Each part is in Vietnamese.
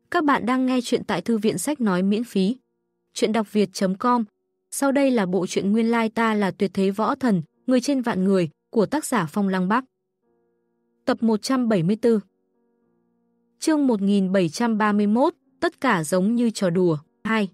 Các bạn đang nghe chuyện tại thư viện sách nói miễn phí. Chuyện đọc việt.com. Sau đây là bộ truyện Nguyên lai ta là tuyệt thế võ thần, người trên vạn người, của tác giả Phong Lăng Bắc. Tập 174. Chương 1731, tất cả giống như trò đùa, 2.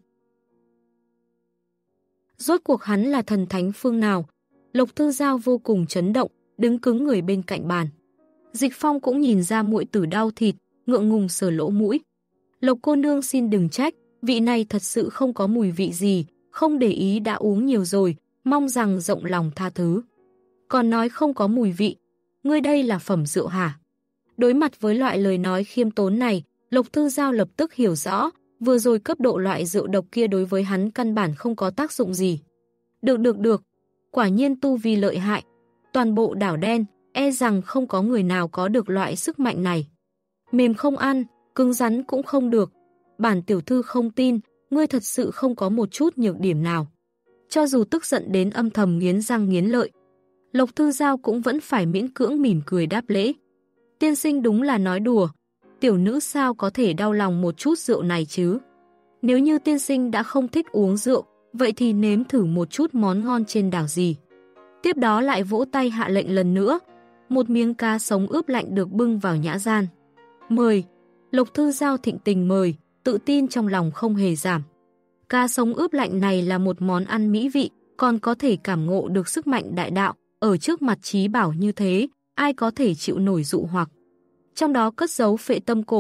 Rốt cuộc hắn là thần thánh phương nào? Lộc Thư Giao vô cùng chấn động, đứng cứng người bên cạnh bàn. Dịch Phong cũng nhìn ra muội tử đau thịt, ngượng ngùng sờ lỗ mũi. Lộc cô nương xin đừng trách, vị này thật sự không có mùi vị gì, không để ý đã uống nhiều rồi, mong rằng rộng lòng tha thứ. Còn nói không có mùi vị, ngươi đây là phẩm rượu hả? Đối mặt với loại lời nói khiêm tốn này, Lộc Thư Giao lập tức hiểu rõ, vừa rồi cấp độ loại rượu độc kia đối với hắn căn bản không có tác dụng gì. Được, quả nhiên tu vi lợi hại, toàn bộ đảo đen, e rằng không có người nào có được loại sức mạnh này. Mềm không ăn, cứng rắn cũng không được. Bản tiểu thư không tin, ngươi thật sự không có một chút nhược điểm nào. Cho dù tức giận đến âm thầm nghiến răng nghiến lợi, Lộc Thư Giao cũng vẫn phải miễn cưỡng mỉm cười đáp lễ. Tiên sinh đúng là nói đùa, tiểu nữ sao có thể đau lòng một chút rượu này chứ? Nếu như tiên sinh đã không thích uống rượu, vậy thì nếm thử một chút món ngon trên đảo gì. Tiếp đó lại vỗ tay hạ lệnh lần nữa, một miếng cá sống ướp lạnh được bưng vào nhã gian. Mời. Lộc Thư Giao thịnh tình mời, tự tin trong lòng không hề giảm. Cá sống ướp lạnh này là một món ăn mỹ vị, còn có thể cảm ngộ được sức mạnh đại đạo, ở trước mặt trí bảo như thế, ai có thể chịu nổi dụ hoặc. Trong đó cất giấu phệ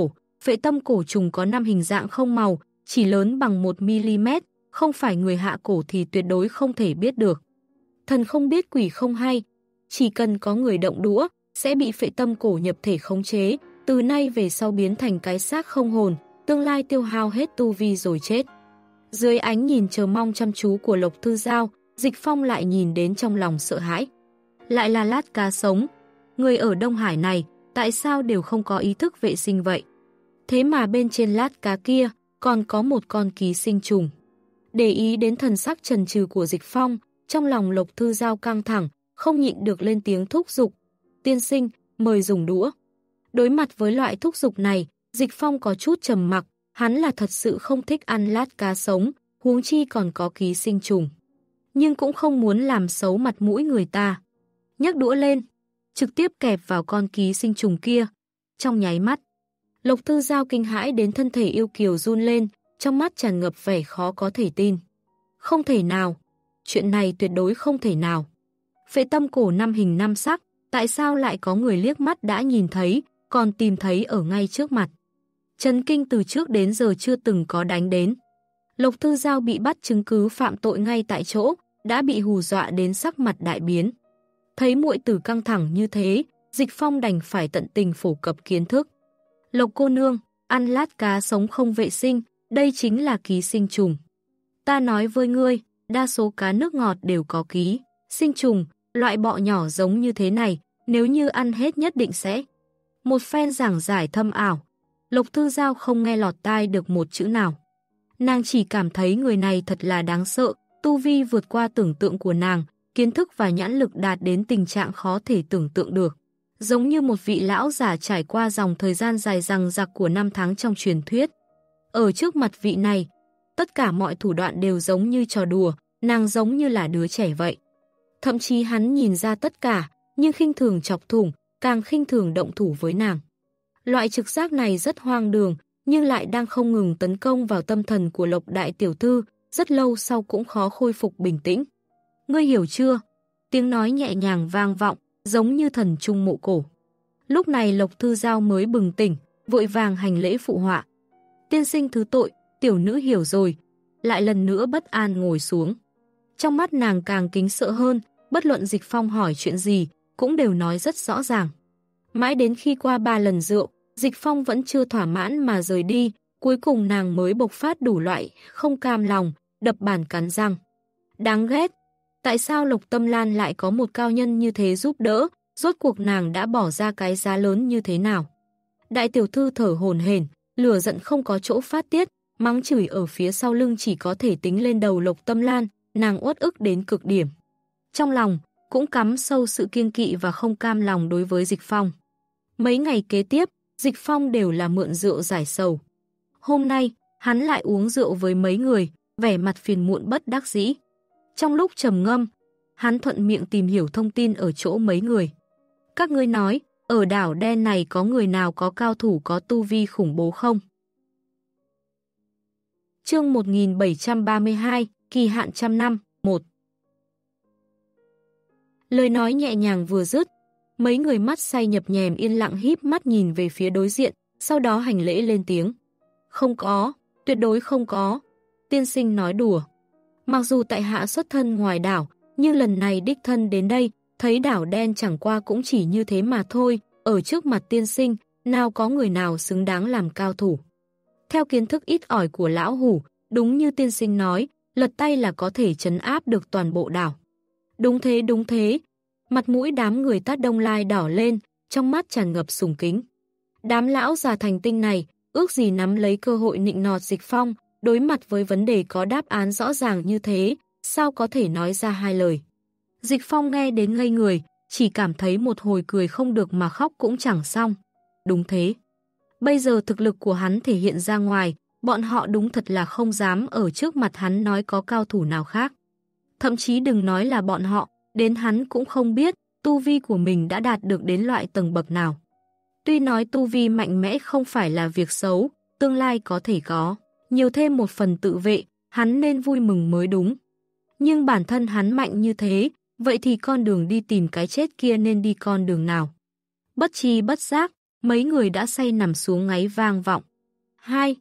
tâm cổ trùng có 5 hình dạng không màu, chỉ lớn bằng 1mm, không phải người hạ cổ thì tuyệt đối không thể biết được. Thần không biết quỷ không hay, chỉ cần có người động đũa, sẽ bị phệ tâm cổ nhập thể khống chế, từ nay về sau biến thành cái xác không hồn, tương lai tiêu hao hết tu vi rồi chết. Dưới ánh nhìn chờ mong chăm chú của Lộc Thư Giao, Dịch Phong lại nhìn đến trong lòng sợ hãi. Lại là lát cá sống. Người ở Đông Hải này, tại sao đều không có ý thức vệ sinh vậy? Thế mà bên trên lát cá kia, còn có một con ký sinh trùng. Để ý đến thần sắc chần chừ của Dịch Phong, trong lòng Lộc Thư Giao căng thẳng, không nhịn được lên tiếng thúc giục. Tiên sinh, mời dùng đũa. Đối mặt với loại thúc giục này, Dịch Phong có chút trầm mặc, hắn là thật sự không thích ăn lát cá sống, huống chi còn có ký sinh trùng. Nhưng cũng không muốn làm xấu mặt mũi người ta. Nhấc đũa lên, trực tiếp kẹp vào con ký sinh trùng kia. Trong nháy mắt, Lộc Thư Giao kinh hãi đến thân thể yêu kiều run lên, trong mắt tràn ngập vẻ khó có thể tin. Không thể nào, chuyện này tuyệt đối không thể nào. Phệ tâm cổ 5 hình 5 sắc, tại sao lại có người liếc mắt đã nhìn thấy, còn tìm thấy ở ngay trước mặt? Chấn kinh từ trước đến giờ chưa từng có đánh đến. Lộc Thư Giao bị bắt chứng cứ phạm tội ngay tại chỗ, đã bị hù dọa đến sắc mặt đại biến. Thấy muội tử căng thẳng như thế, Dịch Phong đành phải tận tình phổ cập kiến thức. Lộc cô nương, ăn lát cá sống không vệ sinh, đây chính là ký sinh trùng. Ta nói với ngươi, đa số cá nước ngọt đều có ký sinh trùng, loại bọ nhỏ giống như thế này, nếu như ăn hết nhất định sẽ. Một phen giảng giải thâm ảo, Lộc Thư Giao không nghe lọt tai được một chữ nào. Nàng chỉ cảm thấy người này thật là đáng sợ, tu vi vượt qua tưởng tượng của nàng, kiến thức và nhãn lực đạt đến tình trạng khó thể tưởng tượng được. Giống như một vị lão giả trải qua dòng thời gian dài dằng dặc của năm tháng trong truyền thuyết. Ở trước mặt vị này, tất cả mọi thủ đoạn đều giống như trò đùa, nàng giống như là đứa trẻ vậy. Thậm chí hắn nhìn ra tất cả, nhưng khinh thường chọc thủng, càng khinh thường động thủ với nàng. Loại trực giác này rất hoang đường, nhưng lại đang không ngừng tấn công vào tâm thần của Lộc đại tiểu thư, rất lâu sau cũng khó khôi phục bình tĩnh. Ngươi hiểu chưa? Tiếng nói nhẹ nhàng vang vọng, giống như thần trung mộ cổ. Lúc này Lộc Thư Giao mới bừng tỉnh, vội vàng hành lễ phụ họa. Tiên sinh thứ tội, tiểu nữ hiểu rồi. Lại lần nữa bất an ngồi xuống. Trong mắt nàng càng kính sợ hơn, bất luận Dịch Phong hỏi chuyện gì, cũng đều nói rất rõ ràng. Mãi đến khi qua 3 lần rượu, Dịch Phong vẫn chưa thỏa mãn mà rời đi, cuối cùng nàng mới bộc phát đủ loại, không cam lòng, đập bàn cắn răng. Đáng ghét, tại sao Lộc Tâm Lan lại có một cao nhân như thế giúp đỡ, rốt cuộc nàng đã bỏ ra cái giá lớn như thế nào? Đại tiểu thư thở hổn hển, lửa giận không có chỗ phát tiết, mắng chửi ở phía sau lưng chỉ có thể tính lên đầu Lộc Tâm Lan, nàng uất ức đến cực điểm. Trong lòng, cũng cắm sâu sự kiêng kỵ và không cam lòng đối với Dịch Phong. Mấy ngày kế tiếp, Dịch Phong đều là mượn rượu giải sầu. Hôm nay, hắn lại uống rượu với mấy người, vẻ mặt phiền muộn bất đắc dĩ. Trong lúc trầm ngâm, hắn thuận miệng tìm hiểu thông tin ở chỗ mấy người. Các ngươi nói, ở đảo đen này có người nào có cao thủ có tu vi khủng bố không? Chương 1732, kỳ hạn trăm năm, 1. Lời nói nhẹ nhàng vừa dứt, mấy người mắt say nhập nhèm yên lặng híp mắt nhìn về phía đối diện, sau đó hành lễ lên tiếng. Không có, tuyệt đối không có. Tiên sinh nói đùa. Mặc dù tại hạ xuất thân ngoài đảo, nhưng lần này đích thân đến đây, thấy đảo đen chẳng qua cũng chỉ như thế mà thôi, ở trước mặt tiên sinh, nào có người nào xứng đáng làm cao thủ. Theo kiến thức ít ỏi của lão hủ, đúng như tiên sinh nói, lật tay là có thể trấn áp được toàn bộ đảo. Đúng thế, đúng thế. Mặt mũi đám người Tát Đông Lai đỏ lên, trong mắt tràn ngập sùng kính. Đám lão già thành tinh này, ước gì nắm lấy cơ hội nịnh nọt Dịch Phong, đối mặt với vấn đề có đáp án rõ ràng như thế, sao có thể nói ra hai lời. Dịch Phong nghe đến ngây người, chỉ cảm thấy một hồi cười không được mà khóc cũng chẳng xong. Đúng thế. Bây giờ thực lực của hắn thể hiện ra ngoài, bọn họ đúng thật là không dám ở trước mặt hắn nói có cao thủ nào khác. Thậm chí đừng nói là bọn họ, đến hắn cũng không biết tu vi của mình đã đạt được đến loại tầng bậc nào. Tuy nói tu vi mạnh mẽ không phải là việc xấu, tương lai có thể có, nhiều thêm một phần tự vệ, hắn nên vui mừng mới đúng. Nhưng bản thân hắn mạnh như thế, vậy thì con đường đi tìm cái chết kia nên đi con đường nào? Bất tri bất giác, mấy người đã say nằm xuống ngáy vang vọng. Hai.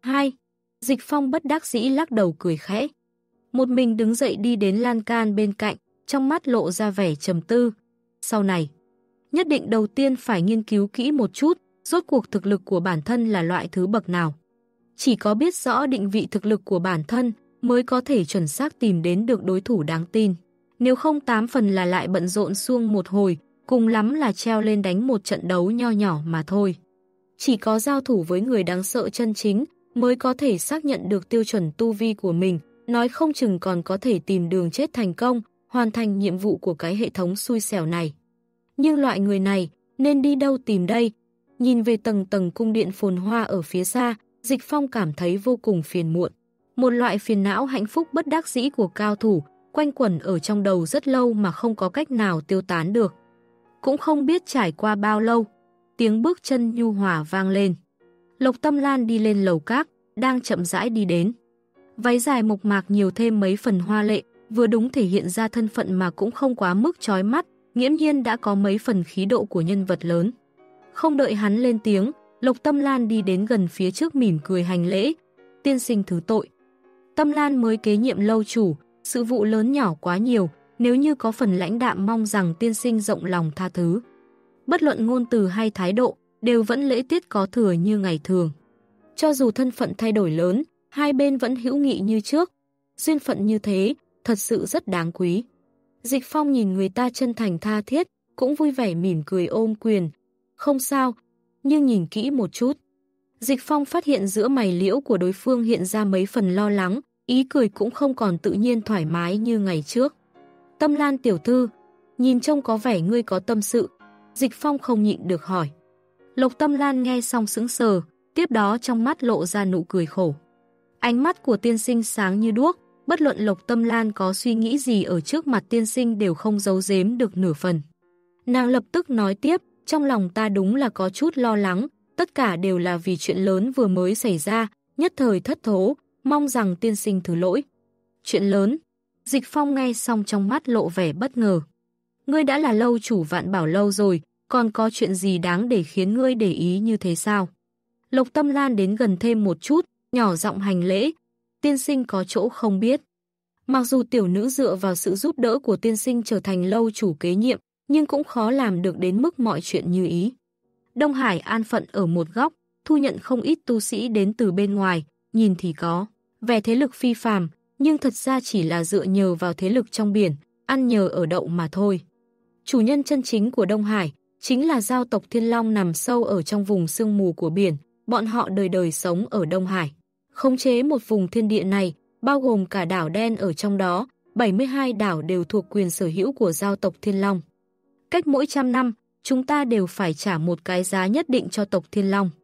Dịch Phong bất đắc dĩ lắc đầu cười khẽ. Một mình đứng dậy đi đến lan can bên cạnh, trong mắt lộ ra vẻ trầm tư. Sau này, nhất định đầu tiên phải nghiên cứu kỹ một chút, rốt cuộc thực lực của bản thân là loại thứ bậc nào. Chỉ có biết rõ định vị thực lực của bản thân mới có thể chuẩn xác tìm đến được đối thủ đáng tin. Nếu không 8 phần là lại bận rộn suông một hồi, cùng lắm là treo lên đánh một trận đấu nho nhỏ mà thôi. Chỉ có giao thủ với người đáng sợ chân chính mới có thể xác nhận được tiêu chuẩn tu vi của mình, nói không chừng còn có thể tìm đường chết thành công, hoàn thành nhiệm vụ của cái hệ thống xui xẻo này. Nhưng loại người này, nên đi đâu tìm đây? Nhìn về tầng tầng cung điện phồn hoa ở phía xa, Dịch Phong cảm thấy vô cùng phiền muộn. Một loại phiền não hạnh phúc bất đắc dĩ của cao thủ, quanh quẩn ở trong đầu rất lâu mà không có cách nào tiêu tán được. Cũng không biết trải qua bao lâu, tiếng bước chân nhu hòa vang lên. Lộc Tâm Lan đi lên lầu các, đang chậm rãi đi đến. Váy dài mộc mạc nhiều thêm mấy phần hoa lệ, vừa đúng thể hiện ra thân phận mà cũng không quá mức chói mắt, nghiễm nhiên đã có mấy phần khí độ của nhân vật lớn. Không đợi hắn lên tiếng, Lộc Tâm Lan đi đến gần phía trước mỉm cười hành lễ. Tiên sinh thứ tội. Tâm Lan mới kế nhiệm lâu chủ, sự vụ lớn nhỏ quá nhiều, nếu như có phần lãnh đạm mong rằng tiên sinh rộng lòng tha thứ. Bất luận ngôn từ hay thái độ, đều vẫn lễ tiết có thừa như ngày thường. Cho dù thân phận thay đổi lớn, hai bên vẫn hữu nghị như trước. Duyên phận như thế, thật sự rất đáng quý. Dịch Phong nhìn người ta chân thành tha thiết, cũng vui vẻ mỉm cười ôm quyền. Không sao, nhưng nhìn kỹ một chút. Dịch Phong phát hiện giữa mày liễu của đối phương hiện ra mấy phần lo lắng, ý cười cũng không còn tự nhiên thoải mái như ngày trước. Tâm Lan tiểu thư, nhìn trông có vẻ ngươi có tâm sự. Dịch Phong không nhịn được hỏi. Lộc Tâm Lan nghe xong sững sờ, tiếp đó trong mắt lộ ra nụ cười khổ. Ánh mắt của tiên sinh sáng như đuốc, bất luận Lộc Tâm Lan có suy nghĩ gì ở trước mặt tiên sinh đều không giấu giếm được nửa phần. Nàng lập tức nói tiếp, trong lòng ta đúng là có chút lo lắng, tất cả đều là vì chuyện lớn vừa mới xảy ra, nhất thời thất thố, mong rằng tiên sinh thứ lỗi. Chuyện lớn? Dịch Phong nghe xong trong mắt lộ vẻ bất ngờ. Ngươi đã là lâu chủ Vạn Bảo lâu rồi, còn có chuyện gì đáng để khiến ngươi để ý như thế sao? Lộc Tâm Lan đến gần thêm một chút, nhỏ giọng hành lễ. Tiên sinh có chỗ không biết. Mặc dù tiểu nữ dựa vào sự giúp đỡ của tiên sinh trở thành lâu chủ kế nhiệm, nhưng cũng khó làm được đến mức mọi chuyện như ý. Đông Hải an phận ở một góc, thu nhận không ít tu sĩ đến từ bên ngoài, nhìn thì có vẻ thế lực phi phàm, nhưng thật ra chỉ là dựa nhờ vào thế lực trong biển, ăn nhờ ở đậu mà thôi. Chủ nhân chân chính của Đông Hải chính là giao tộc Thiên Long nằm sâu ở trong vùng sương mù của biển, bọn họ đời đời sống ở Đông Hải. Khống chế một vùng thiên địa này, bao gồm cả đảo đen ở trong đó, 72 đảo đều thuộc quyền sở hữu của giao tộc Thiên Long. Cách mỗi 100 năm, chúng ta đều phải trả một cái giá nhất định cho tộc Thiên Long.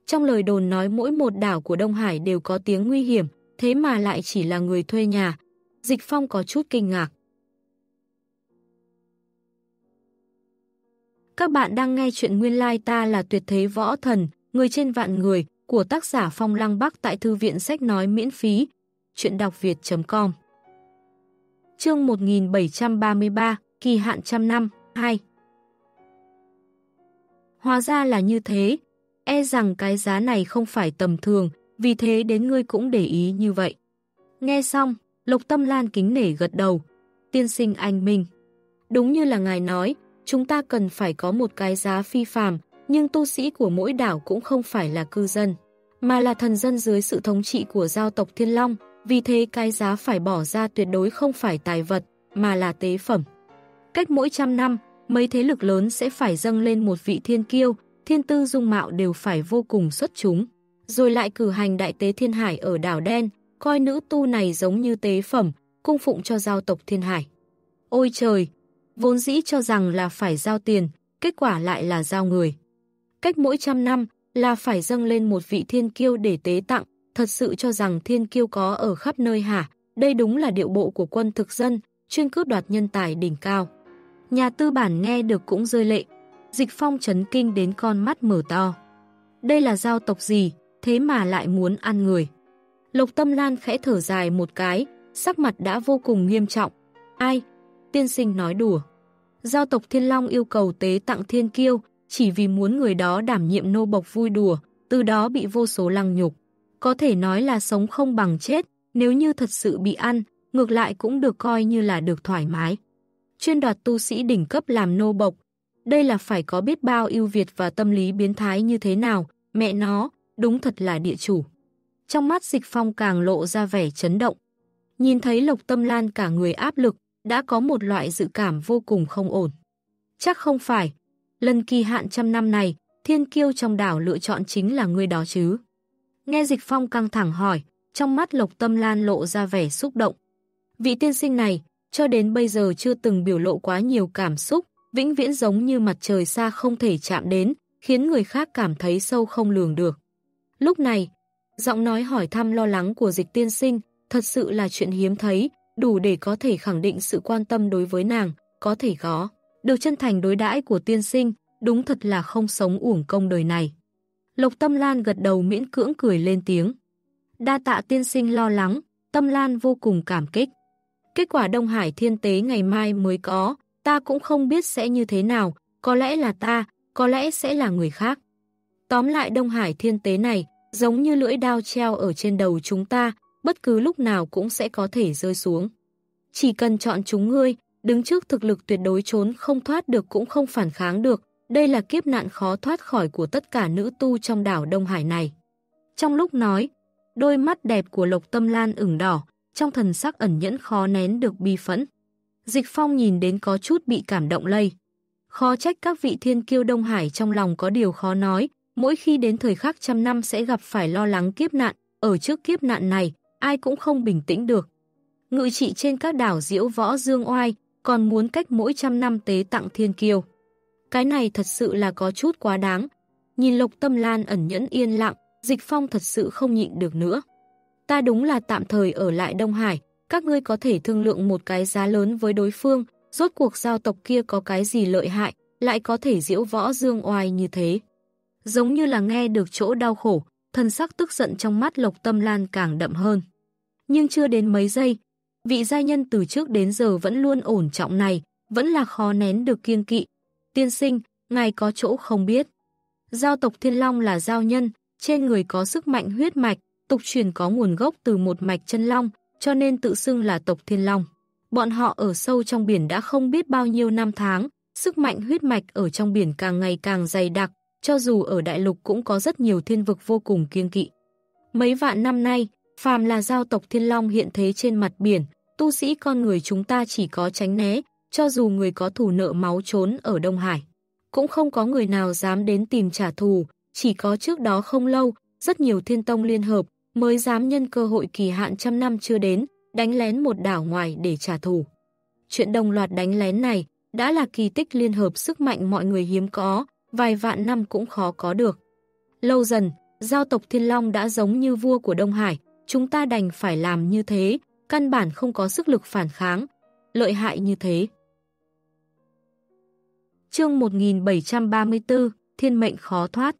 Trong lời đồn nói mỗi một đảo của Đông Hải đều có tiếng nguy hiểm, thế mà lại chỉ là người thuê nhà. Dịch Phong có chút kinh ngạc. Các bạn đang nghe chuyện Nguyên Lai Ta Là Tuyệt Thế Võ Thần, Người Trên Vạn Người của tác giả Phong Lăng Bắc tại Thư viện Sách Nói miễn phí. Chuyện đọc việt.com. Chương 1733, kỳ hạn 100 năm, 2. Hóa ra là như thế, e rằng cái giá này không phải tầm thường, vì thế đến ngươi cũng để ý như vậy. Nghe xong, Lộc Tâm Lan kính nể gật đầu. Tiên sinh anh minh. Đúng như là ngài nói, chúng ta cần phải có một cái giá phi phàm, nhưng tu sĩ của mỗi đảo cũng không phải là cư dân, mà là thần dân dưới sự thống trị của giao tộc Thiên Long, vì thế cái giá phải bỏ ra tuyệt đối không phải tài vật, mà là tế phẩm. Cách mỗi 100 năm, mấy thế lực lớn sẽ phải dâng lên một vị thiên kiêu, thiên tư dung mạo đều phải vô cùng xuất chúng, rồi lại cử hành đại tế Thiên Hải ở đảo đen, coi nữ tu này giống như tế phẩm, cung phụng cho giao tộc Thiên Hải. Ôi trời! Vốn dĩ cho rằng là phải giao tiền, kết quả lại là giao người. Cách mỗi 100 năm là phải dâng lên một vị thiên kiêu để tế tặng, thật sự cho rằng thiên kiêu có ở khắp nơi hả? Đây đúng là điệu bộ của quân thực dân, chuyên cướp đoạt nhân tài đỉnh cao. Nhà tư bản nghe được cũng rơi lệ. Dịch Phong chấn kinh đến con mắt mở to. Đây là giao tộc gì, thế mà lại muốn ăn người? Lộc Tâm Lan khẽ thở dài một cái, sắc mặt đã vô cùng nghiêm trọng. Ai? Tiên sinh nói đùa. Giao tộc Thiên Long yêu cầu tế tặng thiên kiêu, chỉ vì muốn người đó đảm nhiệm nô bộc vui đùa, từ đó bị vô số lăng nhục. Có thể nói là sống không bằng chết, nếu như thật sự bị ăn, ngược lại cũng được coi như là được thoải mái. Chuyên đoạt tu sĩ đỉnh cấp làm nô bộc, đây là phải có biết bao ưu việt và tâm lý biến thái như thế nào, mẹ nó, đúng thật là địa chủ. Trong mắt Dịch Phong càng lộ ra vẻ chấn động. Nhìn thấy Lộc Tâm Lan cả người áp lực, đã có một loại dự cảm vô cùng không ổn. Chắc không phải, lần kỳ hạn 100 năm này, thiên kiêu trong đảo lựa chọn chính là người đó chứ. Nghe Dịch Phong căng thẳng hỏi, trong mắt Lộc Tâm Lan lộ ra vẻ xúc động. Vị tiên sinh này, cho đến bây giờ chưa từng biểu lộ quá nhiều cảm xúc, vĩnh viễn giống như mặt trời xa không thể chạm đến, khiến người khác cảm thấy sâu không lường được. Lúc này, giọng nói hỏi thăm lo lắng của Dịch tiên sinh, thật sự là chuyện hiếm thấy, đủ để có thể khẳng định sự quan tâm đối với nàng, có thể có được chân thành đối đãi của tiên sinh, đúng thật là không sống uổng công đời này. Lộc Tâm Lan gật đầu miễn cưỡng cười lên tiếng. Đa tạ tiên sinh lo lắng, Tâm Lan vô cùng cảm kích. Kết quả Đông Hải thiên tế ngày mai mới có, ta cũng không biết sẽ như thế nào, có lẽ là ta, có lẽ sẽ là người khác. Tóm lại Đông Hải thiên tế này, giống như lưỡi đao treo ở trên đầu chúng ta, bất cứ lúc nào cũng sẽ có thể rơi xuống. Chỉ cần chọn chúng ngươi, đứng trước thực lực tuyệt đối trốn không thoát được cũng không phản kháng được, đây là kiếp nạn khó thoát khỏi của tất cả nữ tu trong đảo Đông Hải này. Trong lúc nói, đôi mắt đẹp của Lộc Tâm Lan ửng đỏ, trong thần sắc ẩn nhẫn khó nén được bi phẫn. Dịch Phong nhìn đến có chút bị cảm động lây. Khó trách các vị thiên kiêu Đông Hải trong lòng có điều khó nói, mỗi khi đến thời khắc 100 năm sẽ gặp phải lo lắng kiếp nạn, ở trước kiếp nạn này, ai cũng không bình tĩnh được. Ngự trị trên các đảo Diễu Võ Dương Oai, còn muốn cách mỗi 100 năm tế tặng thiên kiêu. Cái này thật sự là có chút quá đáng. Nhìn Lộc Tâm Lan ẩn nhẫn yên lặng, Dịch Phong thật sự không nhịn được nữa. Ta đúng là tạm thời ở lại Đông Hải, các ngươi có thể thương lượng một cái giá lớn với đối phương, rốt cuộc giao tộc kia có cái gì lợi hại, lại có thể Diễu Võ Dương Oai như thế. Giống như là nghe được chỗ đau khổ, thần sắc tức giận trong mắt Lộc Tâm Lan càng đậm hơn. Nhưng chưa đến mấy giây, vị giai nhân từ trước đến giờ vẫn luôn ổn trọng này, vẫn là khó nén được kiêng kỵ. Tiên sinh, ngài có chỗ không biết. Giao tộc Thiên Long là giao nhân, trên người có sức mạnh huyết mạch, tục truyền có nguồn gốc từ một mạch chân long, cho nên tự xưng là tộc Thiên Long. Bọn họ ở sâu trong biển đã không biết bao nhiêu năm tháng, sức mạnh huyết mạch ở trong biển càng ngày càng dày đặc, cho dù ở đại lục cũng có rất nhiều thiên vực vô cùng kiêng kỵ. Mấy vạn năm nay, phàm là giao tộc Thiên Long hiện thế trên mặt biển, tu sĩ con người chúng ta chỉ có tránh né, cho dù người có thù nợ máu trốn ở Đông Hải. Cũng không có người nào dám đến tìm trả thù, chỉ có trước đó không lâu, rất nhiều thiên tông liên hợp mới dám nhân cơ hội kỳ hạn 100 năm chưa đến, đánh lén một đảo ngoài để trả thù. Chuyện đồng loạt đánh lén này đã là kỳ tích liên hợp sức mạnh mọi người hiếm có, vài vạn năm cũng khó có được. Lâu dần, Giao tộc Thiên Long đã giống như vua của Đông Hải, chúng ta đành phải làm như thế, căn bản không có sức lực phản kháng. Lợi hại như thế. Chương 1734, Thiên mệnh khó thoát.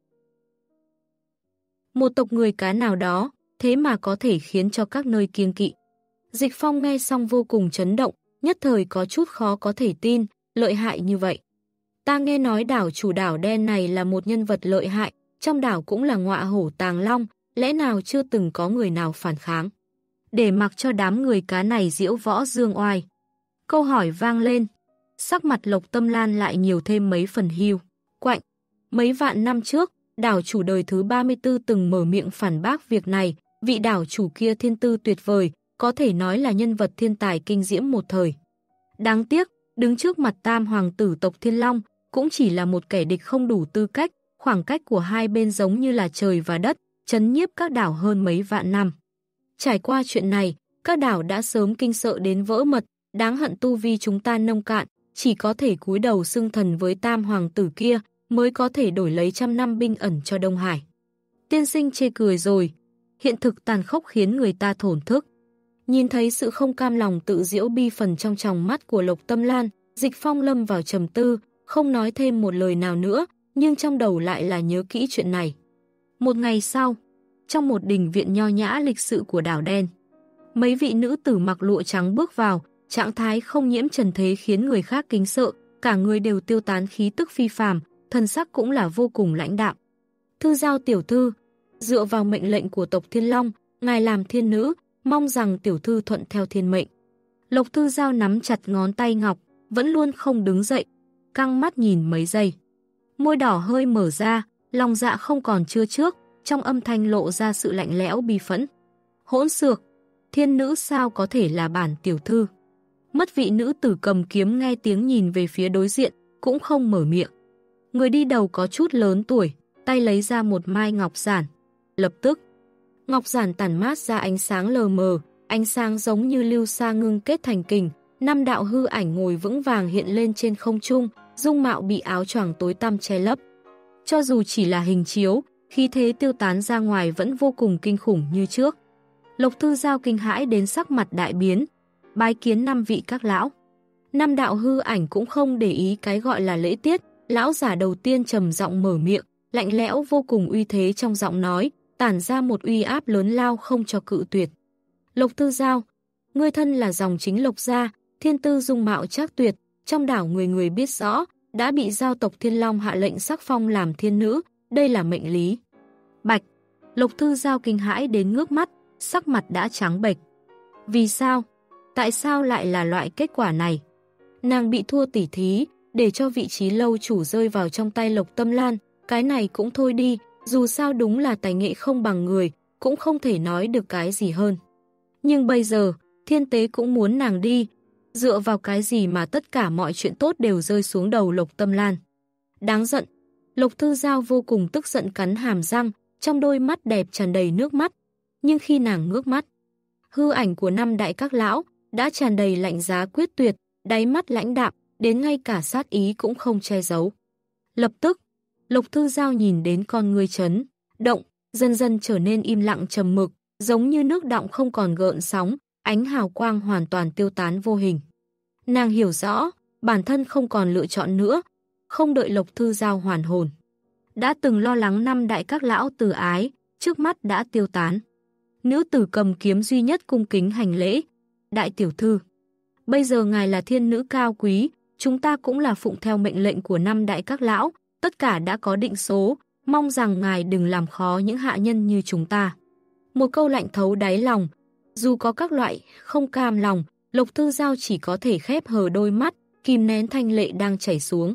Một tộc người cá nào đó, thế mà có thể khiến cho các nơi kiêng kỵ. Dịch Phong nghe xong vô cùng chấn động, nhất thời có chút khó có thể tin, lợi hại như vậy. Ta nghe nói đảo chủ đảo đen này là một nhân vật lợi hại, trong đảo cũng là ngọa hổ tàng long, lẽ nào chưa từng có người nào phản kháng. Để mặc cho đám người cá này diễu võ dương oai. Câu hỏi vang lên, sắc mặt Lộc Tâm Lan lại nhiều thêm mấy phần hiu quạnh. Mấy vạn năm trước, đảo chủ đời thứ 34 từng mở miệng phản bác việc này, vị đảo chủ kia thiên tư tuyệt vời, có thể nói là nhân vật thiên tài kinh diễm một thời. Đáng tiếc, đứng trước mặt tam hoàng tử tộc Thiên Long, cũng chỉ là một kẻ địch không đủ tư cách, khoảng cách của hai bên giống như là trời và đất, trấn nhiếp các đảo hơn mấy vạn năm. Trải qua chuyện này, các đảo đã sớm kinh sợ đến vỡ mật, đáng hận tu vi chúng ta nông cạn, chỉ có thể cúi đầu xưng thần với tam hoàng tử kia, mới có thể đổi lấy trăm năm binh ẩn cho Đông Hải. Tiên sinh chê cười rồi, hiện thực tàn khốc khiến người ta thổn thức. Nhìn thấy sự không cam lòng tự giễu bi phần trong tròng mắt của Lộc Tâm Lan, Dịch Phong lâm vào trầm tư, không nói thêm một lời nào nữa, nhưng trong đầu lại là nhớ kỹ chuyện này. Một ngày sau, trong một đình viện nho nhã lịch sự của đảo đen, mấy vị nữ tử mặc lụa trắng bước vào, trạng thái không nhiễm trần thế khiến người khác kính sợ, cả người đều tiêu tán khí tức phi phàm, thân sắc cũng là vô cùng lãnh đạm. Thư Giao tiểu thư, dựa vào mệnh lệnh của tộc Thiên Long, ngài làm thiên nữ, mong rằng tiểu thư thuận theo thiên mệnh. Lộc Thư Giao nắm chặt ngón tay ngọc, vẫn luôn không đứng dậy, căng mắt nhìn mấy giây. Môi đỏ hơi mở ra, lòng dạ không còn chưa trước, trong âm thanh lộ ra sự lạnh lẽo bi phẫn. Hỗn xược, thiên nữ sao có thể là bản tiểu thư? Mất vị nữ tử cầm kiếm nghe tiếng nhìn về phía đối diện, cũng không mở miệng. Người đi đầu có chút lớn tuổi, tay lấy ra một mai ngọc giản. Lập tức, ngọc giản tản mát ra ánh sáng lờ mờ, ánh sáng giống như lưu sa ngưng kết thành kình. 5 đạo hư ảnh ngồi vững vàng hiện lên trên không trung, dung mạo bị áo choàng tối tăm che lấp. Cho dù chỉ là hình chiếu, khí thế tiêu tán ra ngoài vẫn vô cùng kinh khủng như trước. Lộc Thư Giao kinh hãi đến sắc mặt đại biến, bái kiến 5 vị các lão. 5 đạo hư ảnh cũng không để ý cái gọi là lễ tiết, lão giả đầu tiên trầm giọng mở miệng, lạnh lẽo vô cùng uy thế trong giọng nói, tản ra một uy áp lớn lao không cho cự tuyệt. Lộc Thư Giao, ngươi thân là dòng chính Lộc gia, thiên tư dung mạo trác tuyệt, trong đảo người người biết rõ, đã bị giao tộc Thiên Long hạ lệnh sắc phong làm thiên nữ, đây là mệnh lý. Bạch, Lộc Thư Giao kinh hãi đến ngước mắt, sắc mặt đã trắng bệch. Vì sao? Tại sao lại là loại kết quả này? Nàng bị thua tỉ thí, để cho vị trí lâu chủ rơi vào trong tay Lộc Tâm Lan, cái này cũng thôi đi, dù sao đúng là tài nghệ không bằng người, cũng không thể nói được cái gì hơn. Nhưng bây giờ, thiên tế cũng muốn nàng đi, dựa vào cái gì mà tất cả mọi chuyện tốt đều rơi xuống đầu Lộc Tâm Lan. Đáng giận, Lộc Thư Giao vô cùng tức giận cắn hàm răng, trong đôi mắt đẹp tràn đầy nước mắt. Nhưng khi nàng ngước mắt, hư ảnh của 5 đại các lão đã tràn đầy lạnh giá quyết tuyệt, đáy mắt lãnh đạm, đến ngay cả sát ý cũng không che giấu. Lập tức, Lộc Thư Giao nhìn đến con ngươi chấn động, dần dần trở nên im lặng trầm mực, giống như nước đọng không còn gợn sóng, ánh hào quang hoàn toàn tiêu tán vô hình. Nàng hiểu rõ, bản thân không còn lựa chọn nữa, không đợi Lộc Thư Giao hoàn hồn. Đã từng lo lắng 5 đại các lão từ ái, trước mắt đã tiêu tán. Nữ tử cầm kiếm duy nhất cung kính hành lễ. Đại tiểu thư, bây giờ ngài là thiên nữ cao quý, chúng ta cũng là phụng theo mệnh lệnh của 5 đại các lão, tất cả đã có định số, mong rằng ngài đừng làm khó những hạ nhân như chúng ta. Một câu lạnh thấu đáy lòng, dù có các loại không cam lòng, Lộc Thư Giao chỉ có thể khép hờ đôi mắt, kìm nén thanh lệ đang chảy xuống.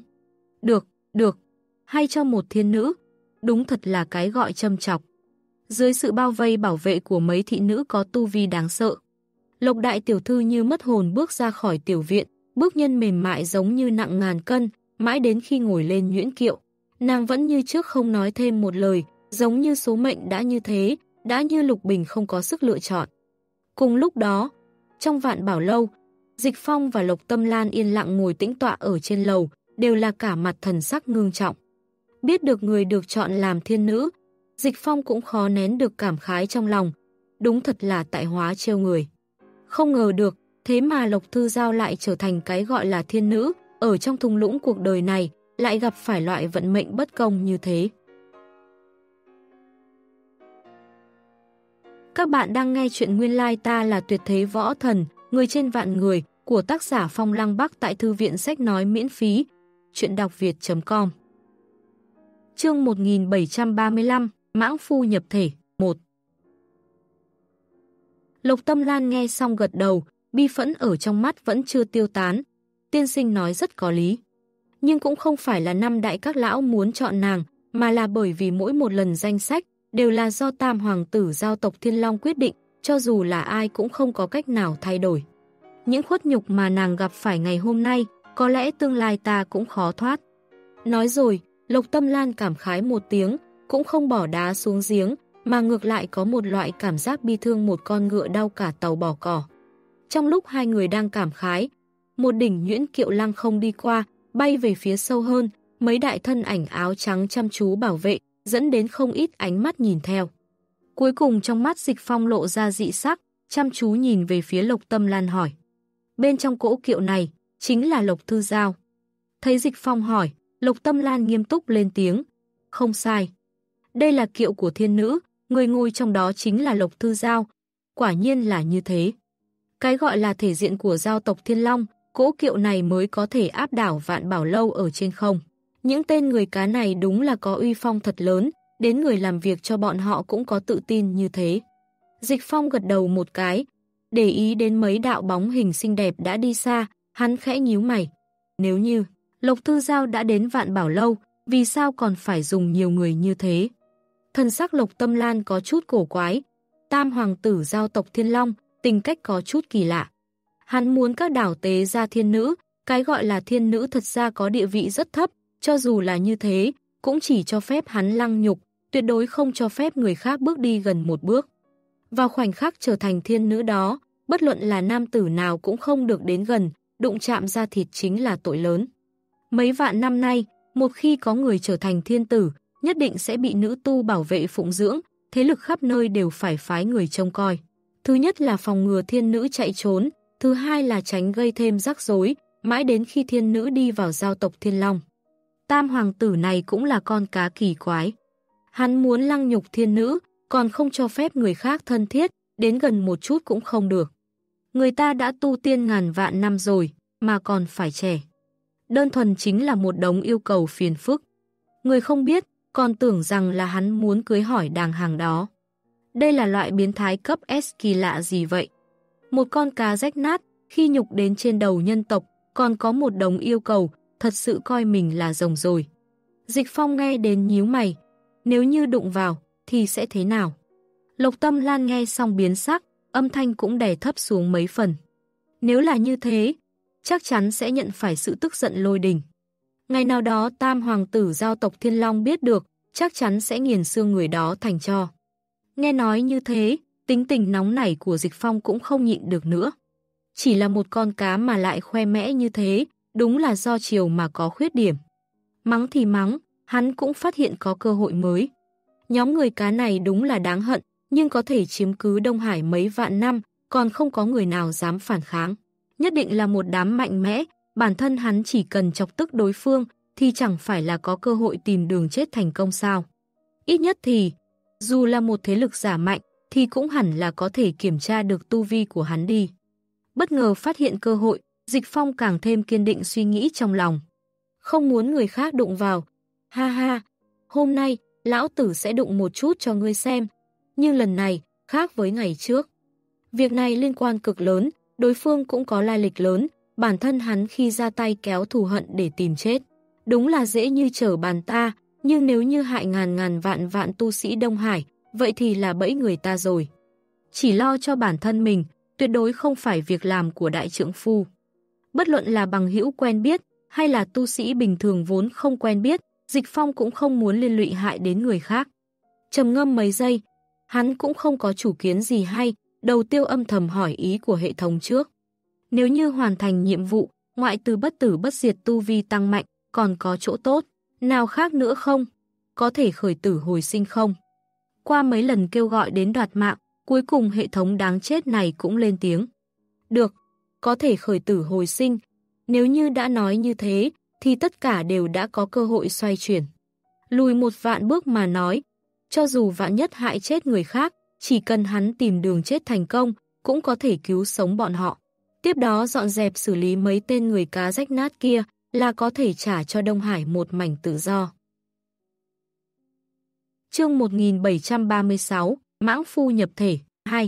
Được, hay cho một thiên nữ, đúng thật là cái gọi châm chọc. Dưới sự bao vây bảo vệ của mấy thị nữ có tu vi đáng sợ, Lộc đại tiểu thư như mất hồn bước ra khỏi tiểu viện, bước nhân mềm mại giống như nặng ngàn cân, mãi đến khi ngồi lên nhuyễn kiệu. Nàng vẫn như trước không nói thêm một lời, giống như số mệnh đã như thế, đã như Lục Bình không có sức lựa chọn. Cùng lúc đó, trong Vạn Bảo Lâu, Dịch Phong và Lộc Tâm Lan yên lặng ngồi tĩnh tọa ở trên lầu, đều là cả mặt thần sắc ngưng trọng. Biết được người được chọn làm thiên nữ, Dịch Phong cũng khó nén được cảm khái trong lòng. Đúng thật là tại hóa trêu người. Không ngờ được, thế mà Lộc Thư Giao lại trở thành cái gọi là thiên nữ, ở trong thung lũng cuộc đời này, lại gặp phải loại vận mệnh bất công như thế. Các bạn đang nghe chuyện Nguyên Lai Ta Là Tuyệt Thế Võ Thần, Người Trên Vạn Người của tác giả Phong Lăng Bắc tại Thư viện Sách Nói miễn phí. Chuyện đọc việt.com. Chương 1735, Mãng Phu Nhập Thể 1. Lộc Tâm Lan nghe xong gật đầu, bi phẫn ở trong mắt vẫn chưa tiêu tán. Tiên sinh nói rất có lý. Nhưng cũng không phải là năm đại các lão muốn chọn nàng, mà là bởi vì mỗi một lần danh sách đều là do Tam Hoàng tử giao tộc Thiên Long quyết định, cho dù là ai cũng không có cách nào thay đổi. Những khuất nhục mà nàng gặp phải ngày hôm nay, có lẽ tương lai ta cũng khó thoát. Nói rồi, Lộc Tâm Lan cảm khái một tiếng, cũng không bỏ đá xuống giếng, mà ngược lại có một loại cảm giác bi thương một con ngựa đau cả tàu bỏ cỏ. Trong lúc hai người đang cảm khái, một đỉnh nhuyễn kiệu lăng không đi qua, bay về phía sâu hơn, mấy đại thân ảnh áo trắng chăm chú bảo vệ, dẫn đến không ít ánh mắt nhìn theo. Cuối cùng trong mắt Dịch Phong lộ ra dị sắc, chăm chú nhìn về phía Lộc Tâm Lan hỏi. Bên trong cỗ kiệu này, chính là Lộc Thư Giao. Thấy Dịch Phong hỏi, Lộc Tâm Lan nghiêm túc lên tiếng. Không sai. Đây là kiệu của thiên nữ, người ngồi trong đó chính là Lộc Thư Giao. Quả nhiên là như thế. Cái gọi là thể diện của giao tộc Thiên Long, cỗ kiệu này mới có thể áp đảo Vạn Bảo Lâu ở trên không. Những tên người cá này đúng là có uy phong thật lớn, đến người làm việc cho bọn họ cũng có tự tin như thế. Dịch Phong gật đầu một cái, để ý đến mấy đạo bóng hình xinh đẹp đã đi xa, hắn khẽ nhíu mày. Nếu như Lộc Thư Giao đã đến Vạn Bảo Lâu, vì sao còn phải dùng nhiều người như thế? Thần sắc Lộc Tâm Lan có chút cổ quái. Tam Hoàng tử giao tộc Thiên Long, tính cách có chút kỳ lạ. Hắn muốn các đảo tế ra thiên nữ, cái gọi là thiên nữ thật ra có địa vị rất thấp, cho dù là như thế, cũng chỉ cho phép hắn lăng nhục, tuyệt đối không cho phép người khác bước đi gần một bước. Vào khoảnh khắc trở thành thiên nữ đó, bất luận là nam tử nào cũng không được đến gần, đụng chạm da thịt chính là tội lớn. Mấy vạn năm nay, một khi có người trở thành thiên tử, nhất định sẽ bị nữ tu bảo vệ phụng dưỡng, thế lực khắp nơi đều phải phái người trông coi. Thứ nhất là phòng ngừa thiên nữ chạy trốn, thứ hai là tránh gây thêm rắc rối, mãi đến khi thiên nữ đi vào giao tộc Thiên Long. Tam hoàng tử này cũng là con cá kỳ quái. Hắn muốn lăng nhục thiên nữ, còn không cho phép người khác thân thiết, đến gần một chút cũng không được. Người ta đã tu tiên ngàn vạn năm rồi, mà còn phải trẻ. Đơn thuần chính là một đống yêu cầu phiền phức. Người không biết, còn tưởng rằng là hắn muốn cưới hỏi đàng hàng đó. Đây là loại biến thái cấp S kỳ lạ gì vậy? Một con cá rách nát, khi nhục đến trên đầu nhân tộc, còn có một đống yêu cầu, thật sự coi mình là rồng rồi. Dịch Phong nghe đến nhíu mày, nếu như đụng vào, thì sẽ thế nào? Lộc Tâm Lan nghe xong biến sắc, âm thanh cũng đè thấp xuống mấy phần. Nếu là như thế, chắc chắn sẽ nhận phải sự tức giận lôi đình. Ngày nào đó Tam Hoàng tử giao tộc Thiên Long biết được, chắc chắn sẽ nghiền xương người đó thành tro. Nghe nói như thế, tính tình nóng nảy của Dịch Phong cũng không nhịn được nữa. Chỉ là một con cá mà lại khoe mẽ như thế, đúng là do chiều mà có khuyết điểm. Mắng thì mắng, hắn cũng phát hiện có cơ hội mới. Nhóm người cá này đúng là đáng hận, nhưng có thể chiếm cứ Đông Hải mấy vạn năm, còn không có người nào dám phản kháng. Nhất định là một đám mạnh mẽ, bản thân hắn chỉ cần chọc tức đối phương, thì chẳng phải là có cơ hội tìm đường chết thành công sao. Ít nhất thì, dù là một thế lực giả mạnh, thì cũng hẳn là có thể kiểm tra được tu vi của hắn đi. Bất ngờ phát hiện cơ hội, Dịch Phong càng thêm kiên định suy nghĩ trong lòng. Không muốn người khác đụng vào. Ha ha, hôm nay, lão tử sẽ đụng một chút cho ngươi xem. Nhưng lần này, khác với ngày trước. Việc này liên quan cực lớn, đối phương cũng có lai lịch lớn, bản thân hắn khi ra tay kéo thù hận để tìm chết. Đúng là dễ như trở bàn ta, nhưng nếu như hại ngàn vạn tu sĩ Đông Hải, vậy thì là bẫy người ta rồi. Chỉ lo cho bản thân mình, tuyệt đối không phải việc làm của đại trượng phu. Bất luận là bằng hữu quen biết, hay là tu sĩ bình thường vốn không quen biết, Dịch Phong cũng không muốn liên lụy hại đến người khác. Trầm ngâm mấy giây, hắn cũng không có chủ kiến gì hay, đầu tiêu âm thầm hỏi ý của hệ thống trước. Nếu như hoàn thành nhiệm vụ, ngoại trừ bất tử bất diệt tu vi tăng mạnh, còn có chỗ tốt, nào khác nữa không? Có thể khởi tử hồi sinh không? Qua mấy lần kêu gọi đến đoạt mạng, cuối cùng hệ thống đáng chết này cũng lên tiếng. Được, có thể khởi tử hồi sinh. Nếu như đã nói như thế, thì tất cả đều đã có cơ hội xoay chuyển. Lùi 1.000.000 bước mà nói, cho dù vạn nhất hại chết người khác, chỉ cần hắn tìm đường chết thành công, cũng có thể cứu sống bọn họ. Tiếp đó dọn dẹp xử lý mấy tên người cá rách nát kia là có thể trả cho Đông Hải một mảnh tự do. Chương 1736, Mãng Phu nhập thể, 2.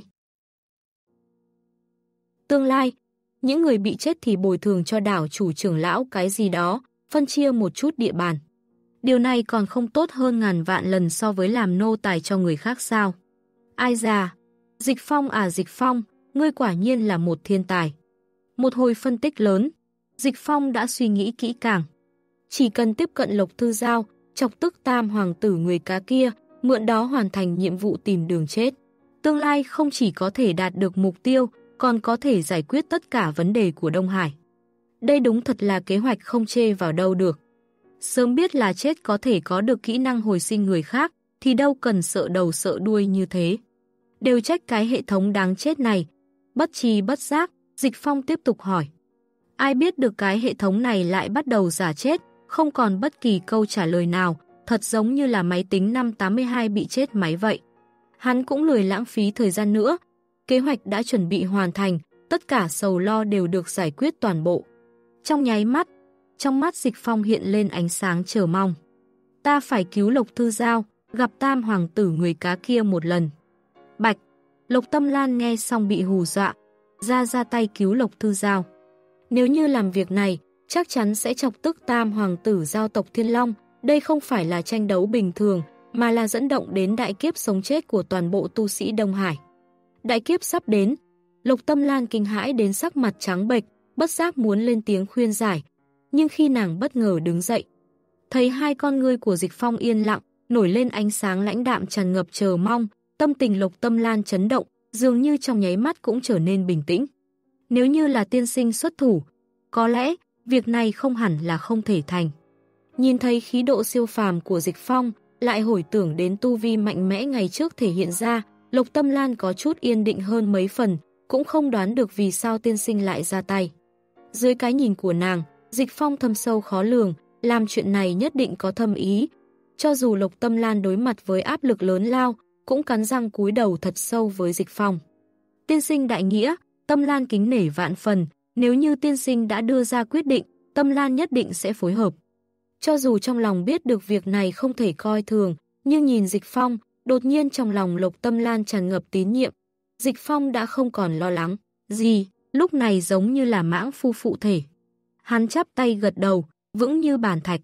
Tương lai, những người bị chết thì bồi thường cho đảo chủ trưởng lão cái gì đó, phân chia một chút địa bàn. Điều này còn không tốt hơn ngàn vạn lần so với làm nô tài cho người khác sao? Ai già? Dịch Phong à Dịch Phong, ngươi quả nhiên là một thiên tài. Một hồi phân tích lớn, Dịch Phong đã suy nghĩ kỹ càng. Chỉ cần tiếp cận Lộc Thư Giao, chọc tức tam hoàng tử người cá kia, mượn đó hoàn thành nhiệm vụ tìm đường chết. Tương lai không chỉ có thể đạt được mục tiêu, còn có thể giải quyết tất cả vấn đề của Đông Hải. Đây đúng thật là kế hoạch không chê vào đâu được. Sớm biết là chết có thể có được kỹ năng hồi sinh người khác, thì đâu cần sợ đầu sợ đuôi như thế. Đều trách cái hệ thống đáng chết này. Bất tri bất giác, Dịch Phong tiếp tục hỏi. Ai biết được cái hệ thống này lại bắt đầu giả chết, không còn bất kỳ câu trả lời nào, thật giống như là máy tính năm 82 bị chết máy vậy. Hắn cũng lười lãng phí thời gian nữa. Kế hoạch đã chuẩn bị hoàn thành, tất cả sầu lo đều được giải quyết toàn bộ. Trong nháy mắt, trong mắt Dịch Phong hiện lên ánh sáng chờ mong. Ta phải cứu Lộc Thư Giao, gặp tam hoàng tử người cá kia một lần. Bạch, Lộc Tâm Lan nghe xong bị hù dọa, ra tay cứu Lộc Thư Giao. Nếu như làm việc này, chắc chắn sẽ chọc tức tam hoàng tử giao tộc Thiên Long. Đây không phải là tranh đấu bình thường, mà là dẫn động đến đại kiếp sống chết của toàn bộ tu sĩ Đông Hải. Đại kiếp sắp đến, Lộc Tâm Lan kinh hãi đến sắc mặt trắng bệch, bất giác muốn lên tiếng khuyên giải. Nhưng khi nàng bất ngờ đứng dậy, thấy hai con ngươi của Dịch Phong yên lặng, nổi lên ánh sáng lãnh đạm tràn ngập chờ mong, tâm tình Lộc Tâm Lan chấn động, dường như trong nháy mắt cũng trở nên bình tĩnh. Nếu như là tiên sinh xuất thủ, có lẽ việc này không hẳn là không thể thành. Nhìn thấy khí độ siêu phàm của Dịch Phong, lại hồi tưởng đến tu vi mạnh mẽ ngày trước thể hiện ra, Lộc Tâm Lan có chút yên định hơn mấy phần, cũng không đoán được vì sao tiên sinh lại ra tay. Dưới cái nhìn của nàng, Dịch Phong thâm sâu khó lường, làm chuyện này nhất định có thâm ý. Cho dù Lộc Tâm Lan đối mặt với áp lực lớn lao, cũng cắn răng cúi đầu thật sâu với Dịch Phong. Tiên sinh đại nghĩa, Tâm Lan kính nể vạn phần, nếu như tiên sinh đã đưa ra quyết định, Tâm Lan nhất định sẽ phối hợp. Cho dù trong lòng biết được việc này không thể coi thường, nhưng nhìn Dịch Phong, đột nhiên trong lòng Lộc Tâm Lan tràn ngập tín nhiệm. Dịch Phong đã không còn lo lắng gì, lúc này giống như là mãng phu phụ thể. Hắn chắp tay gật đầu, vững như bàn thạch.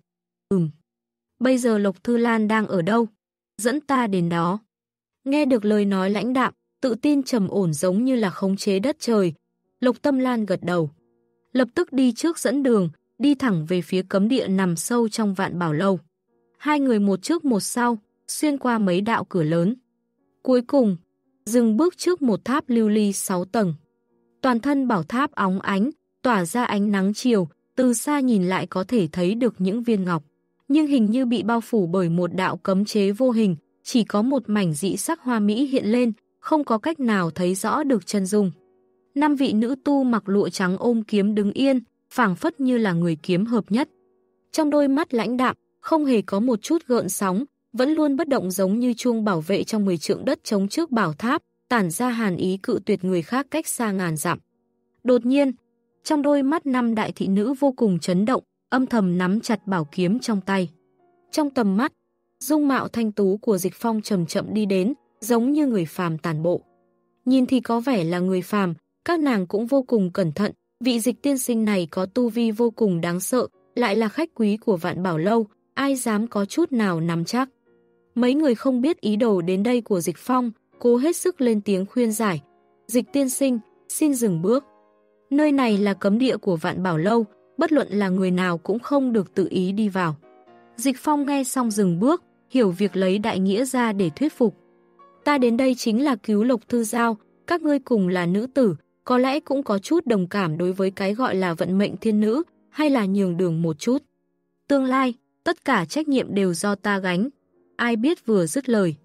Bây giờ Lộc Thư Lan đang ở đâu? Dẫn ta đến đó. Nghe được lời nói lãnh đạm, tự tin trầm ổn giống như là khống chế đất trời. Lộc Tâm Lan gật đầu. Lập tức đi trước dẫn đường, đi thẳng về phía cấm địa nằm sâu trong Vạn Bảo Lâu. Hai người một trước một sau, xuyên qua mấy đạo cửa lớn. Cuối cùng, dừng bước trước một tháp lưu ly 6 tầng. Toàn thân bảo tháp óng ánh, tỏa ra ánh nắng chiều, từ xa nhìn lại có thể thấy được những viên ngọc. Nhưng hình như bị bao phủ bởi một đạo cấm chế vô hình, chỉ có một mảnh dị sắc hoa mỹ hiện lên, không có cách nào thấy rõ được chân dung. 5 vị nữ tu mặc lụa trắng ôm kiếm đứng yên, phảng phất như là người kiếm hợp nhất. Trong đôi mắt lãnh đạm, không hề có một chút gợn sóng, vẫn luôn bất động giống như chuông bảo vệ trong 10 trượng đất chống trước bảo tháp, tản ra hàn ý cự tuyệt người khác cách xa ngàn dặm. Đột nhiên, trong đôi mắt 5 đại thị nữ vô cùng chấn động, âm thầm nắm chặt bảo kiếm trong tay. Trong tầm mắt, dung mạo thanh tú của Dịch Phong chậm chậm đi đến, giống như người phàm tản bộ. Nhìn thì có vẻ là người phàm, các nàng cũng vô cùng cẩn thận, vị Dịch tiên sinh này có tu vi vô cùng đáng sợ, lại là khách quý của Vạn Bảo Lâu, ai dám có chút nào nắm chắc. Mấy người không biết ý đồ đến đây của Dịch Phong, cố hết sức lên tiếng khuyên giải. Dịch tiên sinh, xin dừng bước. Nơi này là cấm địa của Vạn Bảo Lâu, bất luận là người nào cũng không được tự ý đi vào. Dịch Phong nghe xong dừng bước, hiểu việc lấy đại nghĩa ra để thuyết phục. Ta đến đây chính là cứu Lộc Thư Giao, các ngươi cùng là nữ tử, có lẽ cũng có chút đồng cảm đối với cái gọi là vận mệnh thiên nữ, hay là nhường đường một chút. Tương lai, tất cả trách nhiệm đều do ta gánh. Ai biết vừa dứt lời.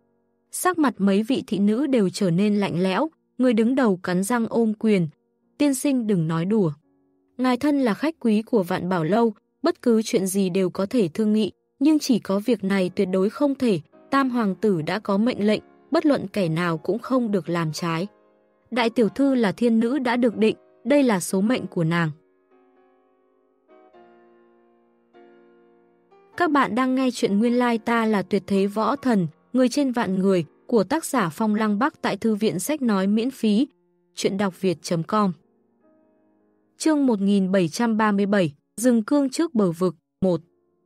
Sắc mặt mấy vị thị nữ đều trở nên lạnh lẽo, người đứng đầu cắn răng ôm quyền. Tiên sinh đừng nói đùa. Ngài thân là khách quý của Vạn Bảo Lâu, bất cứ chuyện gì đều có thể thương nghị, nhưng chỉ có việc này tuyệt đối không thể. Tam hoàng tử đã có mệnh lệnh, bất luận kẻ nào cũng không được làm trái. Đại tiểu thư là thiên nữ đã được định, đây là số mệnh của nàng. Các bạn đang nghe chuyện Nguyên Lai Ta Là Tuyệt Thế Võ Thần, Người Trên Vạn Người của tác giả Phong Lăng Bắc tại Thư viện Sách Nói miễn phí. Chuyện đọc việt.com. Chương 1737, Rừng Cương trước bờ vực, 1.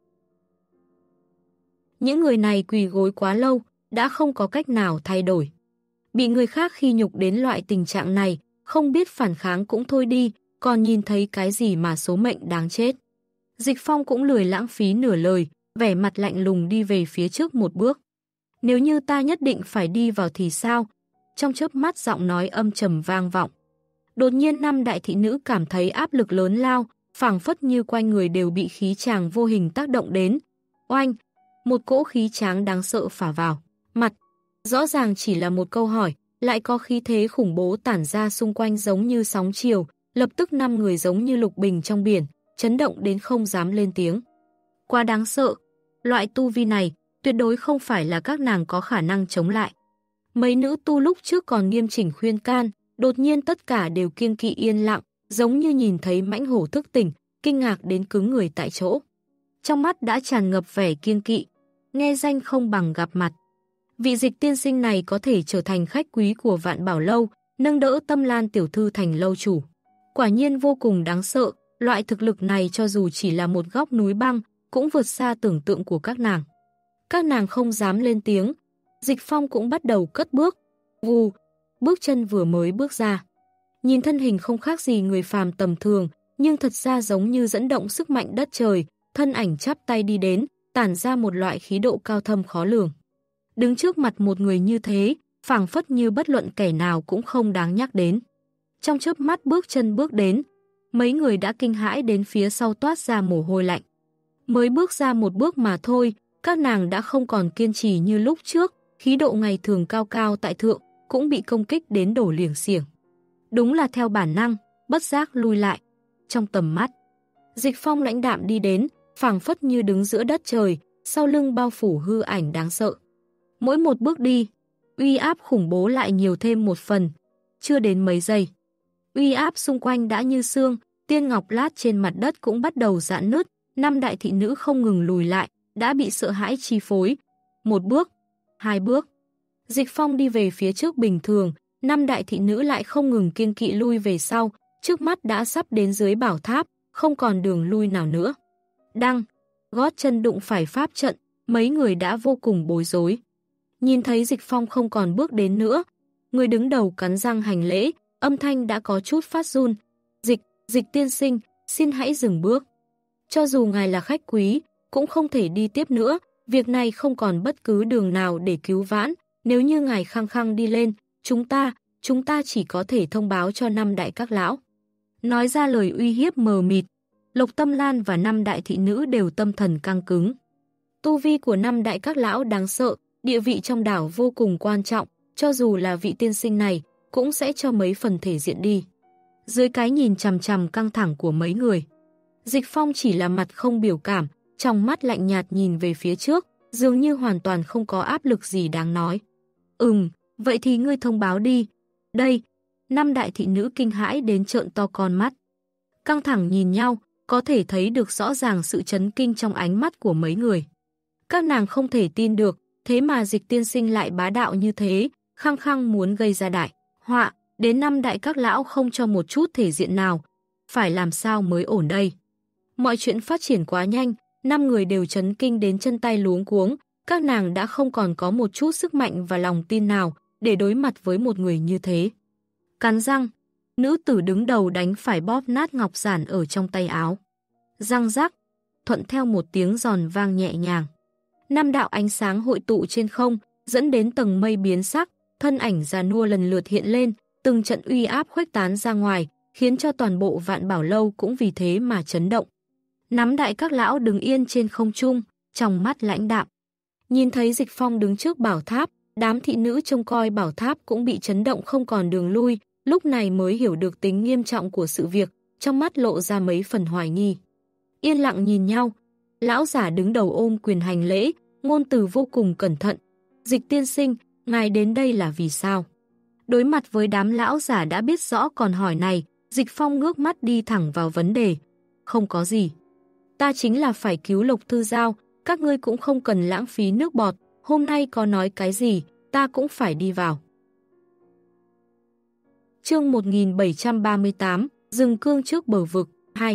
Những người này quỳ gối quá lâu, đã không có cách nào thay đổi. Bị người khác khi nhục đến loại tình trạng này, không biết phản kháng cũng thôi đi, còn nhìn thấy cái gì mà số mệnh đáng chết. Dịch Phong cũng lười lãng phí nửa lời, vẻ mặt lạnh lùng đi về phía trước một bước. Nếu như ta nhất định phải đi vào thì sao? Trong chớp mắt giọng nói âm trầm vang vọng. Đột nhiên 5 đại thị nữ cảm thấy áp lực lớn lao, phảng phất như quanh người đều bị khí tràng vô hình tác động đến. Oanh! Một cỗ khí tráng đáng sợ phả vào mặt. Rõ ràng chỉ là một câu hỏi, lại có khí thế khủng bố tản ra xung quanh giống như sóng chiều, lập tức 5 người giống như lục bình trong biển, chấn động đến không dám lên tiếng. Quá đáng sợ, loại tu vi này tuyệt đối không phải là các nàng có khả năng chống lại. Mấy nữ tu lúc trước còn nghiêm chỉnh khuyên can, đột nhiên tất cả đều kiêng kỵ yên lặng, giống như nhìn thấy mãnh hổ thức tỉnh, kinh ngạc đến cứng người tại chỗ. Trong mắt đã tràn ngập vẻ kiêng kỵ, nghe danh không bằng gặp mặt. Vị Dịch tiên sinh này có thể trở thành khách quý của Vạn Bảo Lâu, nâng đỡ Tâm Lan tiểu thư thành lâu chủ. Quả nhiên vô cùng đáng sợ, loại thực lực này cho dù chỉ là một góc núi băng, cũng vượt xa tưởng tượng của các nàng. Các nàng không dám lên tiếng, Dịch Phong cũng bắt đầu cất bước. Vù, bước chân vừa mới bước ra. Nhìn thân hình không khác gì người phàm tầm thường, nhưng thật ra giống như dẫn động sức mạnh đất trời, thân ảnh chắp tay đi đến, tản ra một loại khí độ cao thâm khó lường. Đứng trước mặt một người như thế, phảng phất như bất luận kẻ nào cũng không đáng nhắc đến. Trong chớp mắt bước chân bước đến, mấy người đã kinh hãi đến phía sau toát ra mồ hôi lạnh. Mới bước ra một bước mà thôi, các nàng đã không còn kiên trì như lúc trước, khí độ ngày thường cao cao tại thượng, cũng bị công kích đến đổ liềng xiềng. Đúng là theo bản năng, bất giác lui lại. Trong tầm mắt, Dịch Phong lãnh đạm đi đến, phảng phất như đứng giữa đất trời, sau lưng bao phủ hư ảnh đáng sợ. Mỗi một bước đi, uy áp khủng bố lại nhiều thêm một phần. Chưa đến mấy giây, uy áp xung quanh đã như xương, tiên ngọc lát trên mặt đất cũng bắt đầu giãn nứt, 5 đại thị nữ không ngừng lùi lại, đã bị sợ hãi chi phối. Một bước, 2 bước. Dịch Phong đi về phía trước bình thường, 5 đại thị nữ lại không ngừng kiêng kỵ lui về sau, trước mắt đã sắp đến dưới bảo tháp, không còn đường lui nào nữa. Đăng, gót chân đụng phải pháp trận, mấy người đã vô cùng bối rối. Nhìn thấy Dịch Phong không còn bước đến nữa, người đứng đầu cắn răng hành lễ, âm thanh đã có chút phát run. Dịch tiên sinh, xin hãy dừng bước. Cho dù ngài là khách quý, cũng không thể đi tiếp nữa, việc này không còn bất cứ đường nào để cứu vãn. Nếu như ngài khăng khăng đi lên, chúng ta chỉ có thể thông báo cho 5 đại các lão. Nói ra lời uy hiếp mờ mịt, Lộc Tâm Lan và 5 đại thị nữ đều tâm thần căng cứng. Tu vi của 5 đại các lão đáng sợ, địa vị trong đảo vô cùng quan trọng, cho dù là vị tiên sinh này, cũng sẽ cho mấy phần thể diện đi. Dưới cái nhìn chằm chằm căng thẳng của mấy người, Dịch Phong chỉ là mặt không biểu cảm, trong mắt lạnh nhạt nhìn về phía trước, dường như hoàn toàn không có áp lực gì đáng nói. Vậy thì ngươi thông báo đi. Đây, 5 đại thị nữ kinh hãi đến trợn to con mắt. Căng thẳng nhìn nhau, có thể thấy được rõ ràng sự chấn kinh trong ánh mắt của mấy người. Các nàng không thể tin được, thế mà Dịch tiên sinh lại bá đạo như thế, khăng khăng muốn gây ra đại họa, đến 5 đại các lão không cho một chút thể diện nào. Phải làm sao mới ổn đây? Mọi chuyện phát triển quá nhanh, 5 người đều chấn kinh đến chân tay luống cuống, các nàng đã không còn có một chút sức mạnh và lòng tin nào để đối mặt với một người như thế. Cắn răng, nữ tử đứng đầu đánh phải bóp nát ngọc giản ở trong tay áo. Răng rắc, thuận theo một tiếng giòn vang nhẹ nhàng. 5 đạo ánh sáng hội tụ trên không, dẫn đến tầng mây biến sắc, thân ảnh già nua lần lượt hiện lên, từng trận uy áp khuếch tán ra ngoài, khiến cho toàn bộ Vạn Bảo Lâu cũng vì thế mà chấn động. 5 đại các lão đứng yên trên không trung, trong mắt lãnh đạm. Nhìn thấy Dịch Phong đứng trước bảo tháp, Đám thị nữ trông coi bảo tháp cũng bị chấn động không còn đường lui, lúc này mới hiểu được tính nghiêm trọng của sự việc, trong mắt lộ ra mấy phần hoài nghi. Yên lặng nhìn nhau, lão giả đứng đầu ôm quyền hành lễ, ngôn từ vô cùng cẩn thận. Dịch tiên sinh, ngài đến đây là vì sao? Đối mặt với đám lão giả đã biết rõ còn hỏi này, Dịch Phong ngước mắt đi thẳng vào vấn đề. Không có gì. Ta chính là phải cứu Lộc Thư Giao, các ngươi cũng không cần lãng phí nước bọt, hôm nay có nói cái gì, ta cũng phải đi vào. Chương 1738, Rừng cương trước bờ vực, 2.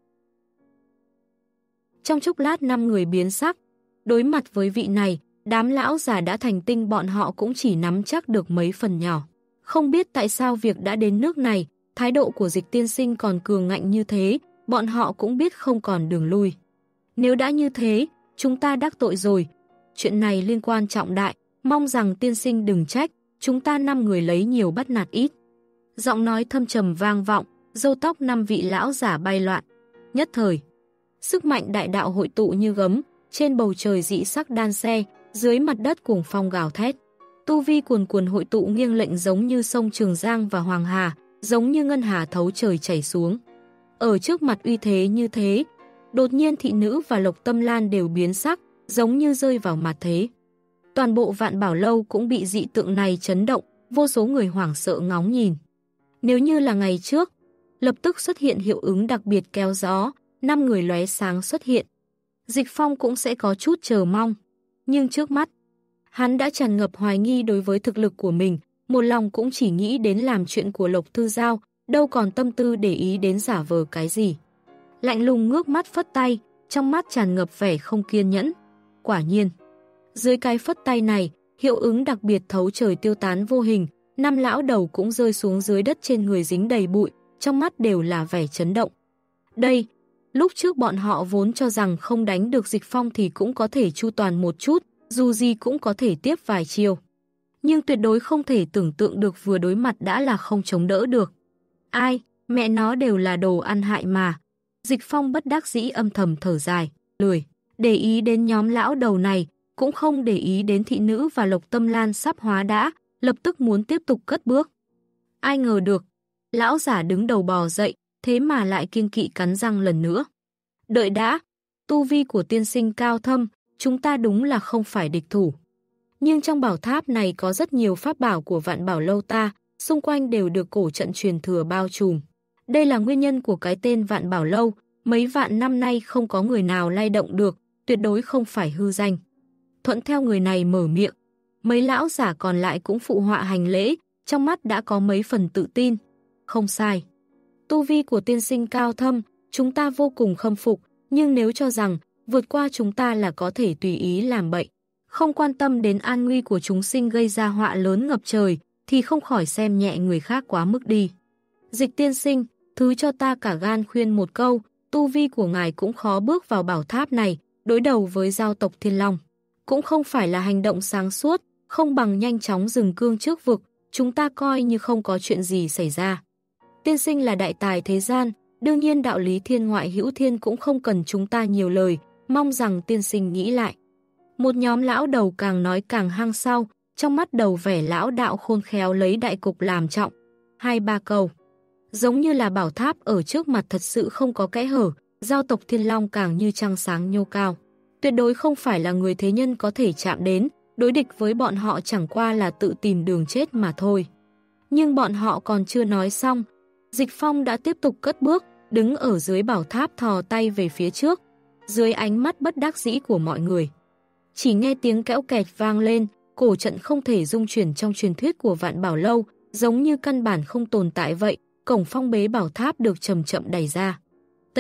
Trong chốc lát 5 người biến sắc, đối mặt với vị này, đám lão già đã thành tinh bọn họ cũng chỉ nắm chắc được mấy phần nhỏ. Không biết tại sao việc đã đến nước này, thái độ của Dịch tiên sinh còn cường ngạnh như thế, bọn họ cũng biết không còn đường lui. Nếu đã như thế, chúng ta đắc tội rồi. Chuyện này liên quan trọng đại, mong rằng tiên sinh đừng trách, chúng ta 5 người lấy nhiều bắt nạt ít. Giọng nói thâm trầm vang vọng, râu tóc 5 vị lão giả bay loạn. Nhất thời, sức mạnh đại đạo hội tụ như gấm, trên bầu trời dị sắc đan xe, dưới mặt đất cuồng phong gào thét. Tu vi cuồn cuồn hội tụ nghiêng lệnh giống như sông Trường Giang và Hoàng Hà, giống như ngân hà thấu trời chảy xuống. Ở trước mặt uy thế như thế, đột nhiên thị nữ và Lộc Tâm Lan đều biến sắc, giống như rơi vào mặt thế. Toàn bộ Vạn Bảo Lâu cũng bị dị tượng này chấn động, vô số người hoảng sợ ngóng nhìn. Nếu như là ngày trước, lập tức xuất hiện hiệu ứng đặc biệt kéo gió, 5 người lóe sáng xuất hiện. Dịch Phong cũng sẽ có chút chờ mong. Nhưng trước mắt, hắn đã tràn ngập hoài nghi đối với thực lực của mình, một lòng cũng chỉ nghĩ đến làm chuyện của Lộc Thư Giao, đâu còn tâm tư để ý đến giả vờ cái gì. Lạnh lùng ngước mắt phất tay, trong mắt tràn ngập vẻ không kiên nhẫn. Quả nhiên, dưới cái phất tay này, hiệu ứng đặc biệt thấu trời tiêu tán vô hình, 5 lão đầu cũng rơi xuống dưới đất trên người dính đầy bụi, trong mắt đều là vẻ chấn động. Đây, lúc trước bọn họ vốn cho rằng không đánh được Dịch Phong thì cũng có thể chu toàn một chút, dù gì cũng có thể tiếp vài chiêu. Nhưng tuyệt đối không thể tưởng tượng được vừa đối mặt đã là không chống đỡ được. Ai, mẹ nó đều là đồ ăn hại mà. Dịch Phong bất đắc dĩ âm thầm thở dài, lười để ý đến nhóm lão đầu này, cũng không để ý đến thị nữ và Lộc Tâm Lan sắp hóa đã, lập tức muốn tiếp tục cất bước. Ai ngờ được, lão giả đứng đầu bò dậy, thế mà lại kiêng kỵ cắn răng lần nữa. Đợi đã, tu vi của tiên sinh cao thâm, chúng ta đúng là không phải địch thủ. Nhưng trong bảo tháp này có rất nhiều pháp bảo của Vạn Bảo Lâu ta, xung quanh đều được cổ trận truyền thừa bao trùm. Đây là nguyên nhân của cái tên Vạn Bảo Lâu, mấy vạn năm nay không có người nào lay động được, tuyệt đối không phải hư danh. Thuận theo người này mở miệng, mấy lão giả còn lại cũng phụ họa hành lễ, trong mắt đã có mấy phần tự tin. Không sai. Tu vi của tiên sinh cao thâm, chúng ta vô cùng khâm phục, nhưng nếu cho rằng vượt qua chúng ta là có thể tùy ý làm bậy, không quan tâm đến an nguy của chúng sinh gây ra họa lớn ngập trời, thì không khỏi xem nhẹ người khác quá mức đi. Dịch tiên sinh, thứ cho ta cả gan khuyên một câu, tu vi của ngài cũng khó bước vào bảo tháp này, đối đầu với giao tộc Thiên Long. Cũng không phải là hành động sáng suốt, không bằng nhanh chóng dừng cương trước vực, chúng ta coi như không có chuyện gì xảy ra. Tiên sinh là đại tài thế gian, đương nhiên đạo lý thiên ngoại hữu thiên cũng không cần chúng ta nhiều lời, mong rằng tiên sinh nghĩ lại. Một nhóm lão đầu càng nói càng hăng sau, trong mắt đầu vẻ lão đạo khôn khéo lấy đại cục làm trọng. 2-3 câu. Giống như là bảo tháp ở trước mặt thật sự không có kẽ hở, giao tộc Thiên Long càng như trăng sáng nhô cao. Tuyệt đối không phải là người thế nhân có thể chạm đến, đối địch với bọn họ chẳng qua là tự tìm đường chết mà thôi. Nhưng bọn họ còn chưa nói xong, Dịch Phong đã tiếp tục cất bước, đứng ở dưới bảo tháp thò tay về phía trước, dưới ánh mắt bất đắc dĩ của mọi người. Chỉ nghe tiếng kẽo kẹt vang lên, cổ trận không thể dung chuyển trong truyền thuyết của Vạn Bảo Lâu, giống như căn bản không tồn tại vậy, cổng phong bế bảo tháp được chậm chậm đẩy ra. T.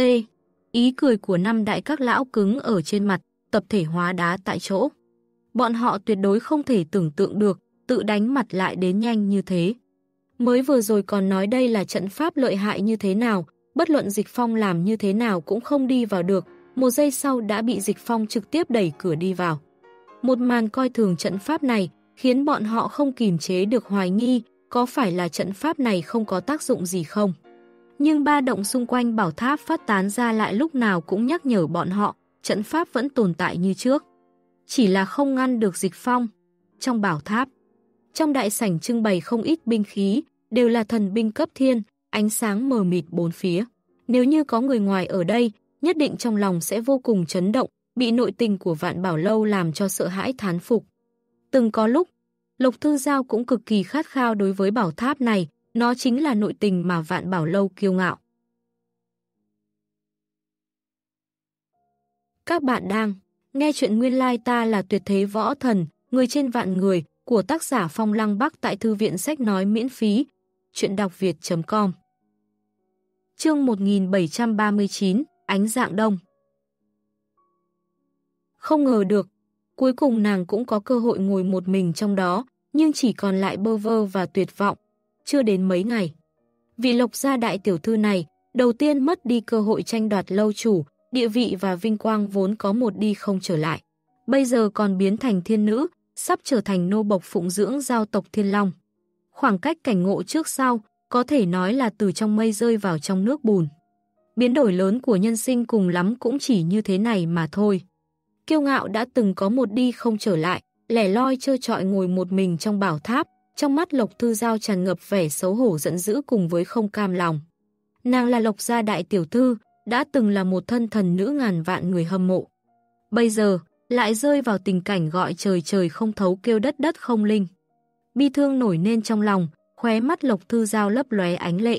Ý cười của 5 đại các lão cứng ở trên mặt, tập thể hóa đá tại chỗ. Bọn họ tuyệt đối không thể tưởng tượng được, tự đánh mặt lại đến nhanh như thế. Mới vừa rồi còn nói đây là trận pháp lợi hại như thế nào, bất luận Dịch Phong làm như thế nào cũng không đi vào được, một giây sau đã bị Dịch Phong trực tiếp đẩy cửa đi vào. Một màn coi thường trận pháp này khiến bọn họ không kìm chế được hoài nghi, có phải là trận pháp này không có tác dụng gì không? Nhưng ba động xung quanh bảo tháp phát tán ra lại lúc nào cũng nhắc nhở bọn họ, trận pháp vẫn tồn tại như trước. Chỉ là không ngăn được Dịch Phong. trong bảo tháp. Trong đại sảnh trưng bày không ít binh khí, đều là thần binh cấp thiên, ánh sáng mờ mịt bốn phía. Nếu như có người ngoài ở đây, nhất định trong lòng sẽ vô cùng chấn động, bị nội tình của Vạn Bảo Lâu làm cho sợ hãi thán phục. Từng có lúc, Lộc Thư Giao cũng cực kỳ khát khao đối với bảo tháp này, nó chính là nội tình mà Vạn Bảo Lâu kiêu ngạo. Các bạn đang nghe chuyện nguyên lai ta là tuyệt thế võ thần, người trên vạn người của tác giả Phong Lăng Bắc tại thư viện sách nói miễn phí, chuyện đọc việt.com. Chương 1739, Ánh dạng đông. Không ngờ được, cuối cùng nàng cũng có cơ hội ngồi một mình trong đó, nhưng chỉ còn lại bơ vơ và tuyệt vọng. Chưa đến mấy ngày, vị Lộc gia đại tiểu thư này đầu tiên mất đi cơ hội tranh đoạt lâu chủ, địa vị và vinh quang vốn có một đi không trở lại. Bây giờ còn biến thành thiên nữ, sắp trở thành nô bộc phụng dưỡng giao tộc Thiên Long. Khoảng cách cảnh ngộ trước sau, có thể nói là từ trong mây rơi vào trong nước bùn. Biến đổi lớn của nhân sinh cùng lắm cũng chỉ như thế này mà thôi. Kiêu ngạo đã từng có một đi không trở lại, lẻ loi trơ trọi ngồi một mình trong bảo tháp, trong mắt Lộc Thư Giao tràn ngập vẻ xấu hổ giận dữ cùng với không cam lòng. Nàng là Lộc gia đại tiểu thư, đã từng là một thân thần nữ ngàn vạn người hâm mộ. Bây giờ, lại rơi vào tình cảnh gọi trời trời không thấu kêu đất đất không linh. Bi thương nổi lên trong lòng, khóe mắt Lộc Thư Giao lấp lóe ánh lệ.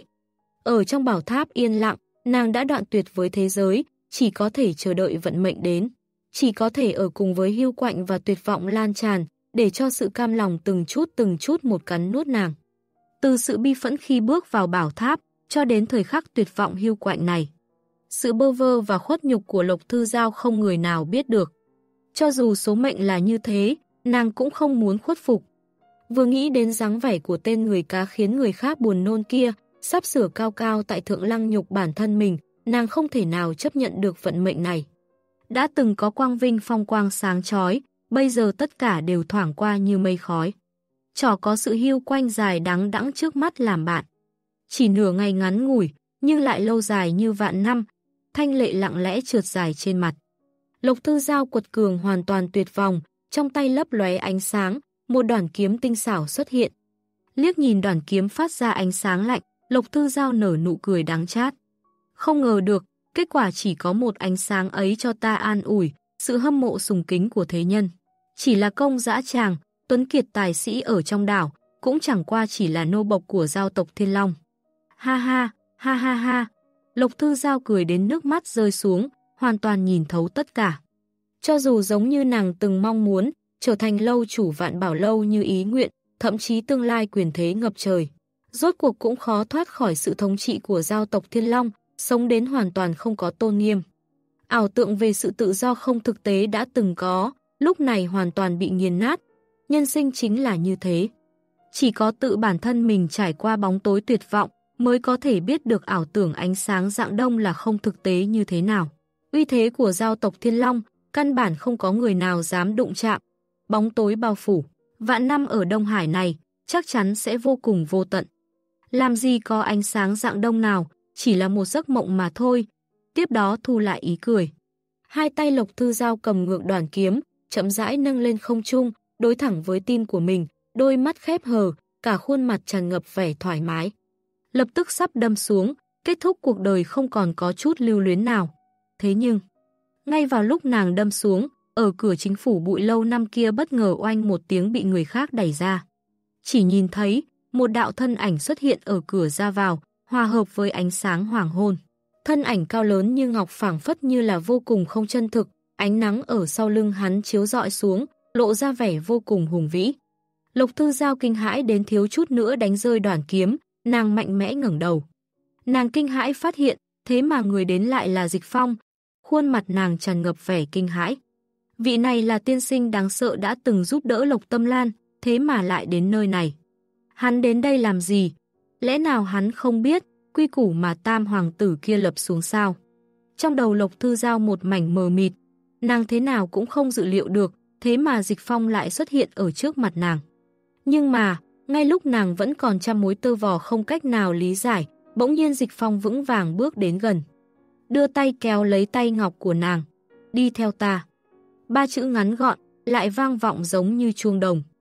Ở trong bảo tháp yên lặng, nàng đã đoạn tuyệt với thế giới, chỉ có thể chờ đợi vận mệnh đến. Chỉ có thể ở cùng với hiu quạnh và tuyệt vọng lan tràn, để cho sự cam lòng từng chút một cắn nuốt nàng. Từ sự bi phẫn khi bước vào bảo tháp, cho đến thời khắc tuyệt vọng hiu quạnh này. Sự bơ vơ và khuất nhục của Lộc Thư Giao không người nào biết được. Cho dù số mệnh là như thế, nàng cũng không muốn khuất phục. Vừa nghĩ đến dáng vẻ của tên người cá khiến người khác buồn nôn kia, sắp sửa cao cao tại thượng lăng nhục bản thân mình, nàng không thể nào chấp nhận được vận mệnh này. Đã từng có quang vinh phong quang sáng chói, bây giờ tất cả đều thoảng qua như mây khói. Chỏ có sự hiu quanh dài đắng đẵng trước mắt làm bạn. Chỉ nửa ngày ngắn ngủi, nhưng lại lâu dài như vạn năm, thanh lệ lặng lẽ trượt dài trên mặt. Lộc Thư Giao quật cường hoàn toàn tuyệt vọng, trong tay lấp lóe ánh sáng, một đoản kiếm tinh xảo xuất hiện. Liếc nhìn đoản kiếm phát ra ánh sáng lạnh, Lộc Thư Giao nở nụ cười đắng chát. Không ngờ được, kết quả chỉ có một ánh sáng ấy cho ta an ủi, sự hâm mộ sùng kính của thế nhân. Chỉ là công dã tràng, tuấn kiệt tài sĩ ở trong đảo, cũng chẳng qua chỉ là nô bộc của giao tộc Thiên Long. Ha ha, ha ha ha. Lộc Thư Giao cười đến nước mắt rơi xuống, hoàn toàn nhìn thấu tất cả. Cho dù giống như nàng từng mong muốn, trở thành lâu chủ Vạn Bảo Lâu như ý nguyện, thậm chí tương lai quyền thế ngập trời. Rốt cuộc cũng khó thoát khỏi sự thống trị của giao tộc Thiên Long, sống đến hoàn toàn không có tôn nghiêm. Ảo tượng về sự tự do không thực tế đã từng có, lúc này hoàn toàn bị nghiền nát. Nhân sinh chính là như thế. Chỉ có tự bản thân mình trải qua bóng tối tuyệt vọng, mới có thể biết được ảo tưởng ánh sáng dạng đông là không thực tế như thế nào. Uy thế của giao tộc Thiên Long, căn bản không có người nào dám đụng chạm. Bóng tối bao phủ, vạn năm ở Đông Hải này, chắc chắn sẽ vô cùng vô tận. Làm gì có ánh sáng dạng đông nào, chỉ là một giấc mộng mà thôi. Tiếp đó thu lại ý cười. Hai tay Lộc Thư Giao cầm ngược đoản kiếm, chậm rãi nâng lên không trung, đối thẳng với tim của mình, đôi mắt khép hờ, cả khuôn mặt tràn ngập vẻ thoải mái. Lập tức sắp đâm xuống, kết thúc cuộc đời không còn có chút lưu luyến nào. Thế nhưng, ngay vào lúc nàng đâm xuống, ở cửa chính phủ Bụi Lâu năm kia bất ngờ oanh một tiếng bị người khác đẩy ra. Chỉ nhìn thấy, một đạo thân ảnh xuất hiện ở cửa ra vào, hòa hợp với ánh sáng hoàng hôn. Thân ảnh cao lớn như ngọc phảng phất như là vô cùng không chân thực, ánh nắng ở sau lưng hắn chiếu rọi xuống, lộ ra vẻ vô cùng hùng vĩ. Lộc Thư Giao kinh hãi đến thiếu chút nữa đánh rơi đoản kiếm, nàng mạnh mẽ ngẩng đầu. Nàng kinh hãi phát hiện, thế mà người đến lại là Dịch Phong. Khuôn mặt nàng tràn ngập vẻ kinh hãi. Vị này là tiên sinh đáng sợ đã từng giúp đỡ Lộc Tâm Lan, thế mà lại đến nơi này. Hắn đến đây làm gì? Lẽ nào hắn không biết quy củ mà tam hoàng tử kia lập xuống sao? Trong đầu Lộc Thư Giao một mảnh mờ mịt, nàng thế nào cũng không dự liệu được, thế mà Dịch Phong lại xuất hiện ở trước mặt nàng. Nhưng mà, ngay lúc nàng vẫn còn trăm mối tơ vò không cách nào lý giải, bỗng nhiên Dịch Phong vững vàng bước đến gần. Đưa tay kéo lấy tay ngọc của nàng. Đi theo ta. Ba chữ ngắn gọn, lại vang vọng giống như chuông đồng.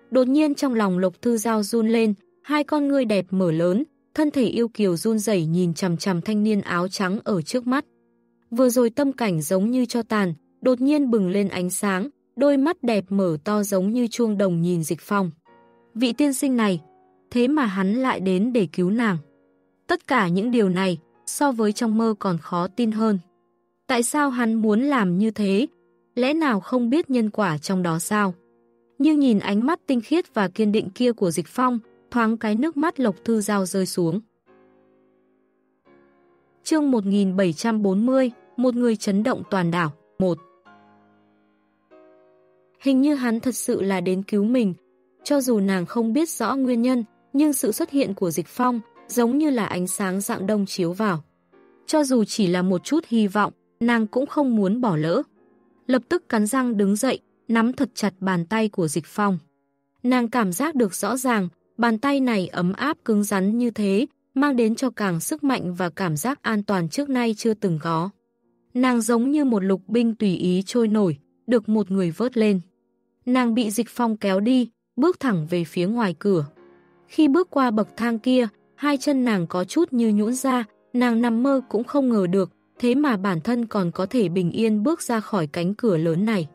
Đột nhiên trong lòng Lộc Thư Giao run lên, hai con ngươi đẹp mở lớn, thân thể yêu kiều run rẩy nhìn chằm chằm thanh niên áo trắng ở trước mắt. Vừa rồi tâm cảnh giống như cho tàn, đột nhiên bừng lên ánh sáng, đôi mắt đẹp mở to giống như chuông đồng nhìn Dịch Phong. Vị tiên sinh này, thế mà hắn lại đến để cứu nàng. Tất cả những điều này, so với trong mơ còn khó tin hơn. Tại sao hắn muốn làm như thế? Lẽ nào không biết nhân quả trong đó sao? Nhưng nhìn ánh mắt tinh khiết và kiên định kia của Dịch Phong, thoáng cái nước mắt Lộc Thư Giao rơi xuống. Chương 1740, một người chấn động toàn đảo, 1. Hình như hắn thật sự là đến cứu mình, cho dù nàng không biết rõ nguyên nhân, nhưng sự xuất hiện của Dịch Phong giống như là ánh sáng rạng đông chiếu vào. Cho dù chỉ là một chút hy vọng, nàng cũng không muốn bỏ lỡ. Lập tức cắn răng đứng dậy, nắm thật chặt bàn tay của Dịch Phong. Nàng cảm giác được rõ ràng, bàn tay này ấm áp cứng rắn như thế, mang đến cho càng sức mạnh và cảm giác an toàn trước nay chưa từng có. Nàng giống như một lục binh tùy ý trôi nổi, được một người vớt lên. Nàng bị Dịch Phong kéo đi, bước thẳng về phía ngoài cửa. Khi bước qua bậc thang kia, hai chân nàng có chút như nhũn ra, nàng nằm mơ cũng không ngờ được, thế mà bản thân còn có thể bình yên bước ra khỏi cánh cửa lớn này.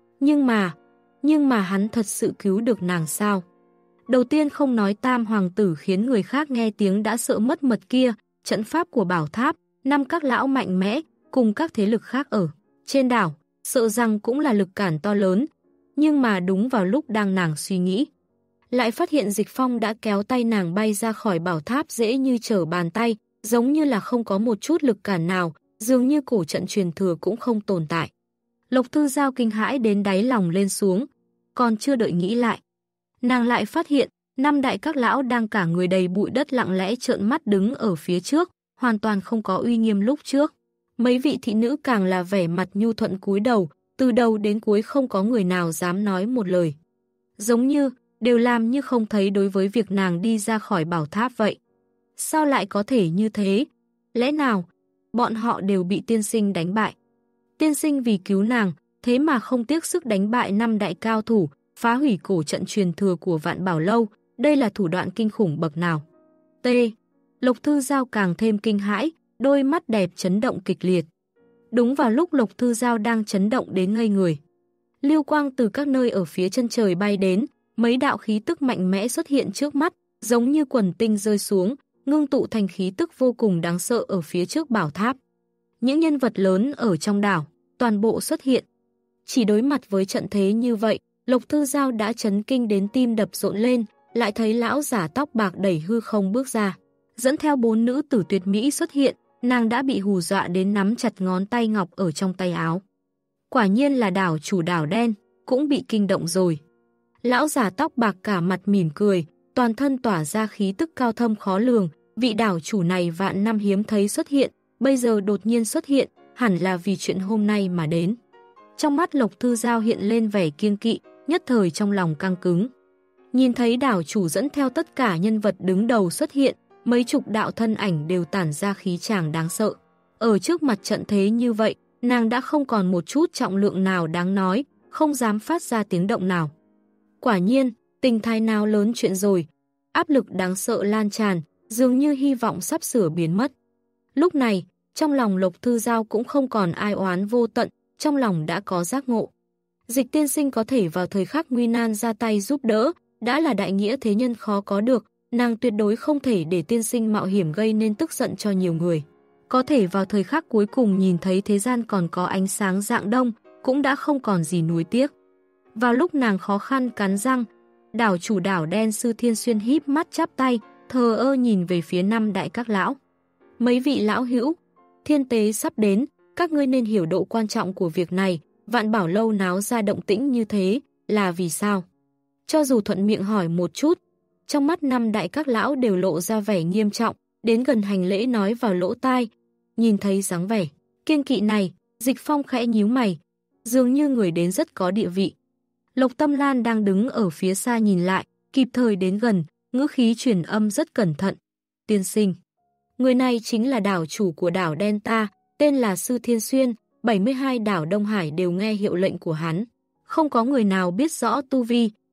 Nhưng mà hắn thật sự cứu được nàng sao? Đầu tiên không nói Tam Hoàng tử khiến người khác nghe tiếng đã sợ mất mật kia, trận pháp của bảo tháp, 5 các lão mạnh mẽ, cùng các thế lực khác ở trên đảo, sợ rằng cũng là lực cản to lớn. Nhưng mà đúng vào lúc đang nàng suy nghĩ, lại phát hiện Dịch Phong đã kéo tay nàng bay ra khỏi bảo tháp dễ như trở bàn tay, giống như là không có một chút lực cản nào, dường như cổ trận truyền thừa cũng không tồn tại. Lộc Thư Giao kinh hãi đến đáy lòng lên xuống, còn chưa đợi nghĩ lại. Nàng lại phát hiện, 5 đại các lão đang cả người đầy bụi đất lặng lẽ trợn mắt đứng ở phía trước, hoàn toàn không có uy nghiêm lúc trước. Mấy vị thị nữ càng là vẻ mặt nhu thuận cúi đầu, từ đầu đến cuối không có người nào dám nói một lời. Giống như, đều làm như không thấy đối với việc nàng đi ra khỏi bảo tháp vậy. Sao lại có thể như thế? Lẽ nào, bọn họ đều bị tiên sinh đánh bại? Tiên sinh vì cứu nàng, thế mà không tiếc sức đánh bại 5 đại cao thủ, phá hủy cổ trận truyền thừa của Vạn Bảo Lâu, đây là thủ đoạn kinh khủng bậc nào? T. Lộc Thư Giao càng thêm kinh hãi, đôi mắt đẹp chấn động kịch liệt. Đúng vào lúc Lộc Thư Giao đang chấn động đến ngây người. Lưu quang từ các nơi ở phía chân trời bay đến, mấy đạo khí tức mạnh mẽ xuất hiện trước mắt, giống như quần tinh rơi xuống, ngưng tụ thành khí tức vô cùng đáng sợ ở phía trước bảo tháp. Những nhân vật lớn ở trong đảo, toàn bộ xuất hiện. Chỉ đối mặt với trận thế như vậy, Lộc Thư Giao đã chấn kinh đến tim đập rộn lên, lại thấy lão giả tóc bạc đẩy hư không bước ra. Dẫn theo 4 nữ tử tuyệt mỹ xuất hiện, nàng đã bị hù dọa đến nắm chặt ngón tay ngọc ở trong tay áo. Quả nhiên là đảo chủ đảo đen, cũng bị kinh động rồi. Lão giả tóc bạc cả mặt mỉm cười, toàn thân tỏa ra khí tức cao thâm khó lường, vị đảo chủ này vạn năm hiếm thấy xuất hiện, bây giờ đột nhiên xuất hiện, hẳn là vì chuyện hôm nay mà đến. Trong mắt Lộc Thư Giao hiện lên vẻ kiêng kỵ, nhất thời trong lòng căng cứng. Nhìn thấy đảo chủ dẫn theo tất cả nhân vật đứng đầu xuất hiện, mấy chục đạo thân ảnh đều tản ra khí tràng đáng sợ. Ở trước mặt trận thế như vậy, nàng đã không còn một chút trọng lượng nào đáng nói, không dám phát ra tiếng động nào. Quả nhiên, tình thái nào lớn chuyện rồi, áp lực đáng sợ lan tràn, dường như hy vọng sắp sửa biến mất. Lúc này, trong lòng Lộc Thư Giao cũng không còn ai oán vô tận, trong lòng đã có giác ngộ. Dịch tiên sinh có thể vào thời khắc nguy nan ra tay giúp đỡ, đã là đại nghĩa thế nhân khó có được, nàng tuyệt đối không thể để tiên sinh mạo hiểm gây nên tức giận cho nhiều người. Có thể vào thời khắc cuối cùng nhìn thấy thế gian còn có ánh sáng rạng đông, cũng đã không còn gì nuối tiếc. Vào lúc nàng khó khăn cắn răng, đảo chủ đảo đen Sư Thiên Xuyên híp mắt chắp tay, thờ ơ nhìn về phía 5 đại các lão. Mấy vị lão hữu, thiên tế sắp đến, các ngươi nên hiểu độ quan trọng của việc này, Vạn Bảo Lâu náo ra động tĩnh như thế, là vì sao? Cho dù thuận miệng hỏi một chút, trong mắt 5 đại các lão đều lộ ra vẻ nghiêm trọng, đến gần hành lễ nói vào lỗ tai. Nhìn thấy dáng vẻ kiêng kỵ này, Dịch Phong khẽ nhíu mày, dường như người đến rất có địa vị. Lộc Tâm Lan đang đứng ở phía xa nhìn lại, kịp thời đến gần, ngữ khí truyền âm rất cẩn thận. Tiên sinh, người này chính là đảo chủ của đảo đen ta, tên là Sư Thiên Xuyên, 72 đảo Đông Hải đều nghe hiệu lệnh của hắn. Không có người nào biết rõ tu vi,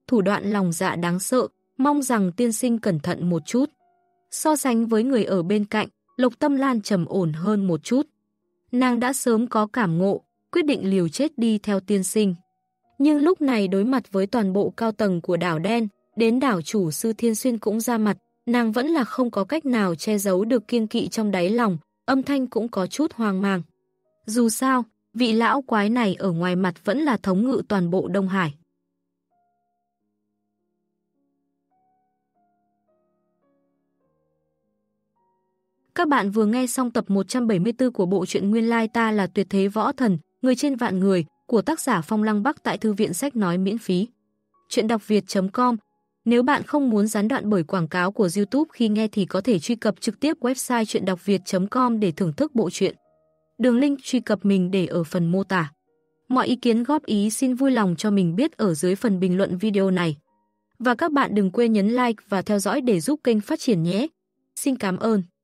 thủ đoạn lòng dạ đáng sợ, mong rằng tiên sinh cẩn thận một chút. So sánh với người ở bên cạnh, Lộc Tâm Lan trầm ổn hơn một chút. Nàng đã sớm có cảm ngộ, quyết định liều chết đi theo tiên sinh. Nhưng lúc này đối mặt với toàn bộ cao tầng của đảo đen, đến đảo chủ sư Thiên Xuyên cũng ra mặt, nàng vẫn là không có cách nào che giấu được kiêng kỵ trong đáy lòng, âm thanh cũng có chút hoang mang. Dù sao, vị lão quái này ở ngoài mặt vẫn là thống ngự toàn bộ Đông Hải. Các bạn vừa nghe xong tập 174 của bộ truyện Nguyên Lai Ta Là Tuyệt Thế Võ Thần, Người Trên Vạn Người của tác giả Phong Lăng Bắc tại thư viện sách nói miễn phí. Truyện đọc việt.com. Nếu bạn không muốn gián đoạn bởi quảng cáo của YouTube khi nghe thì có thể truy cập trực tiếp website truyệnđọcviệt.com để thưởng thức bộ truyện. Đường link truy cập mình để ở phần mô tả. Mọi ý kiến góp ý xin vui lòng cho mình biết ở dưới phần bình luận video này. Và các bạn đừng quên nhấn like và theo dõi để giúp kênh phát triển nhé. Xin cảm ơn.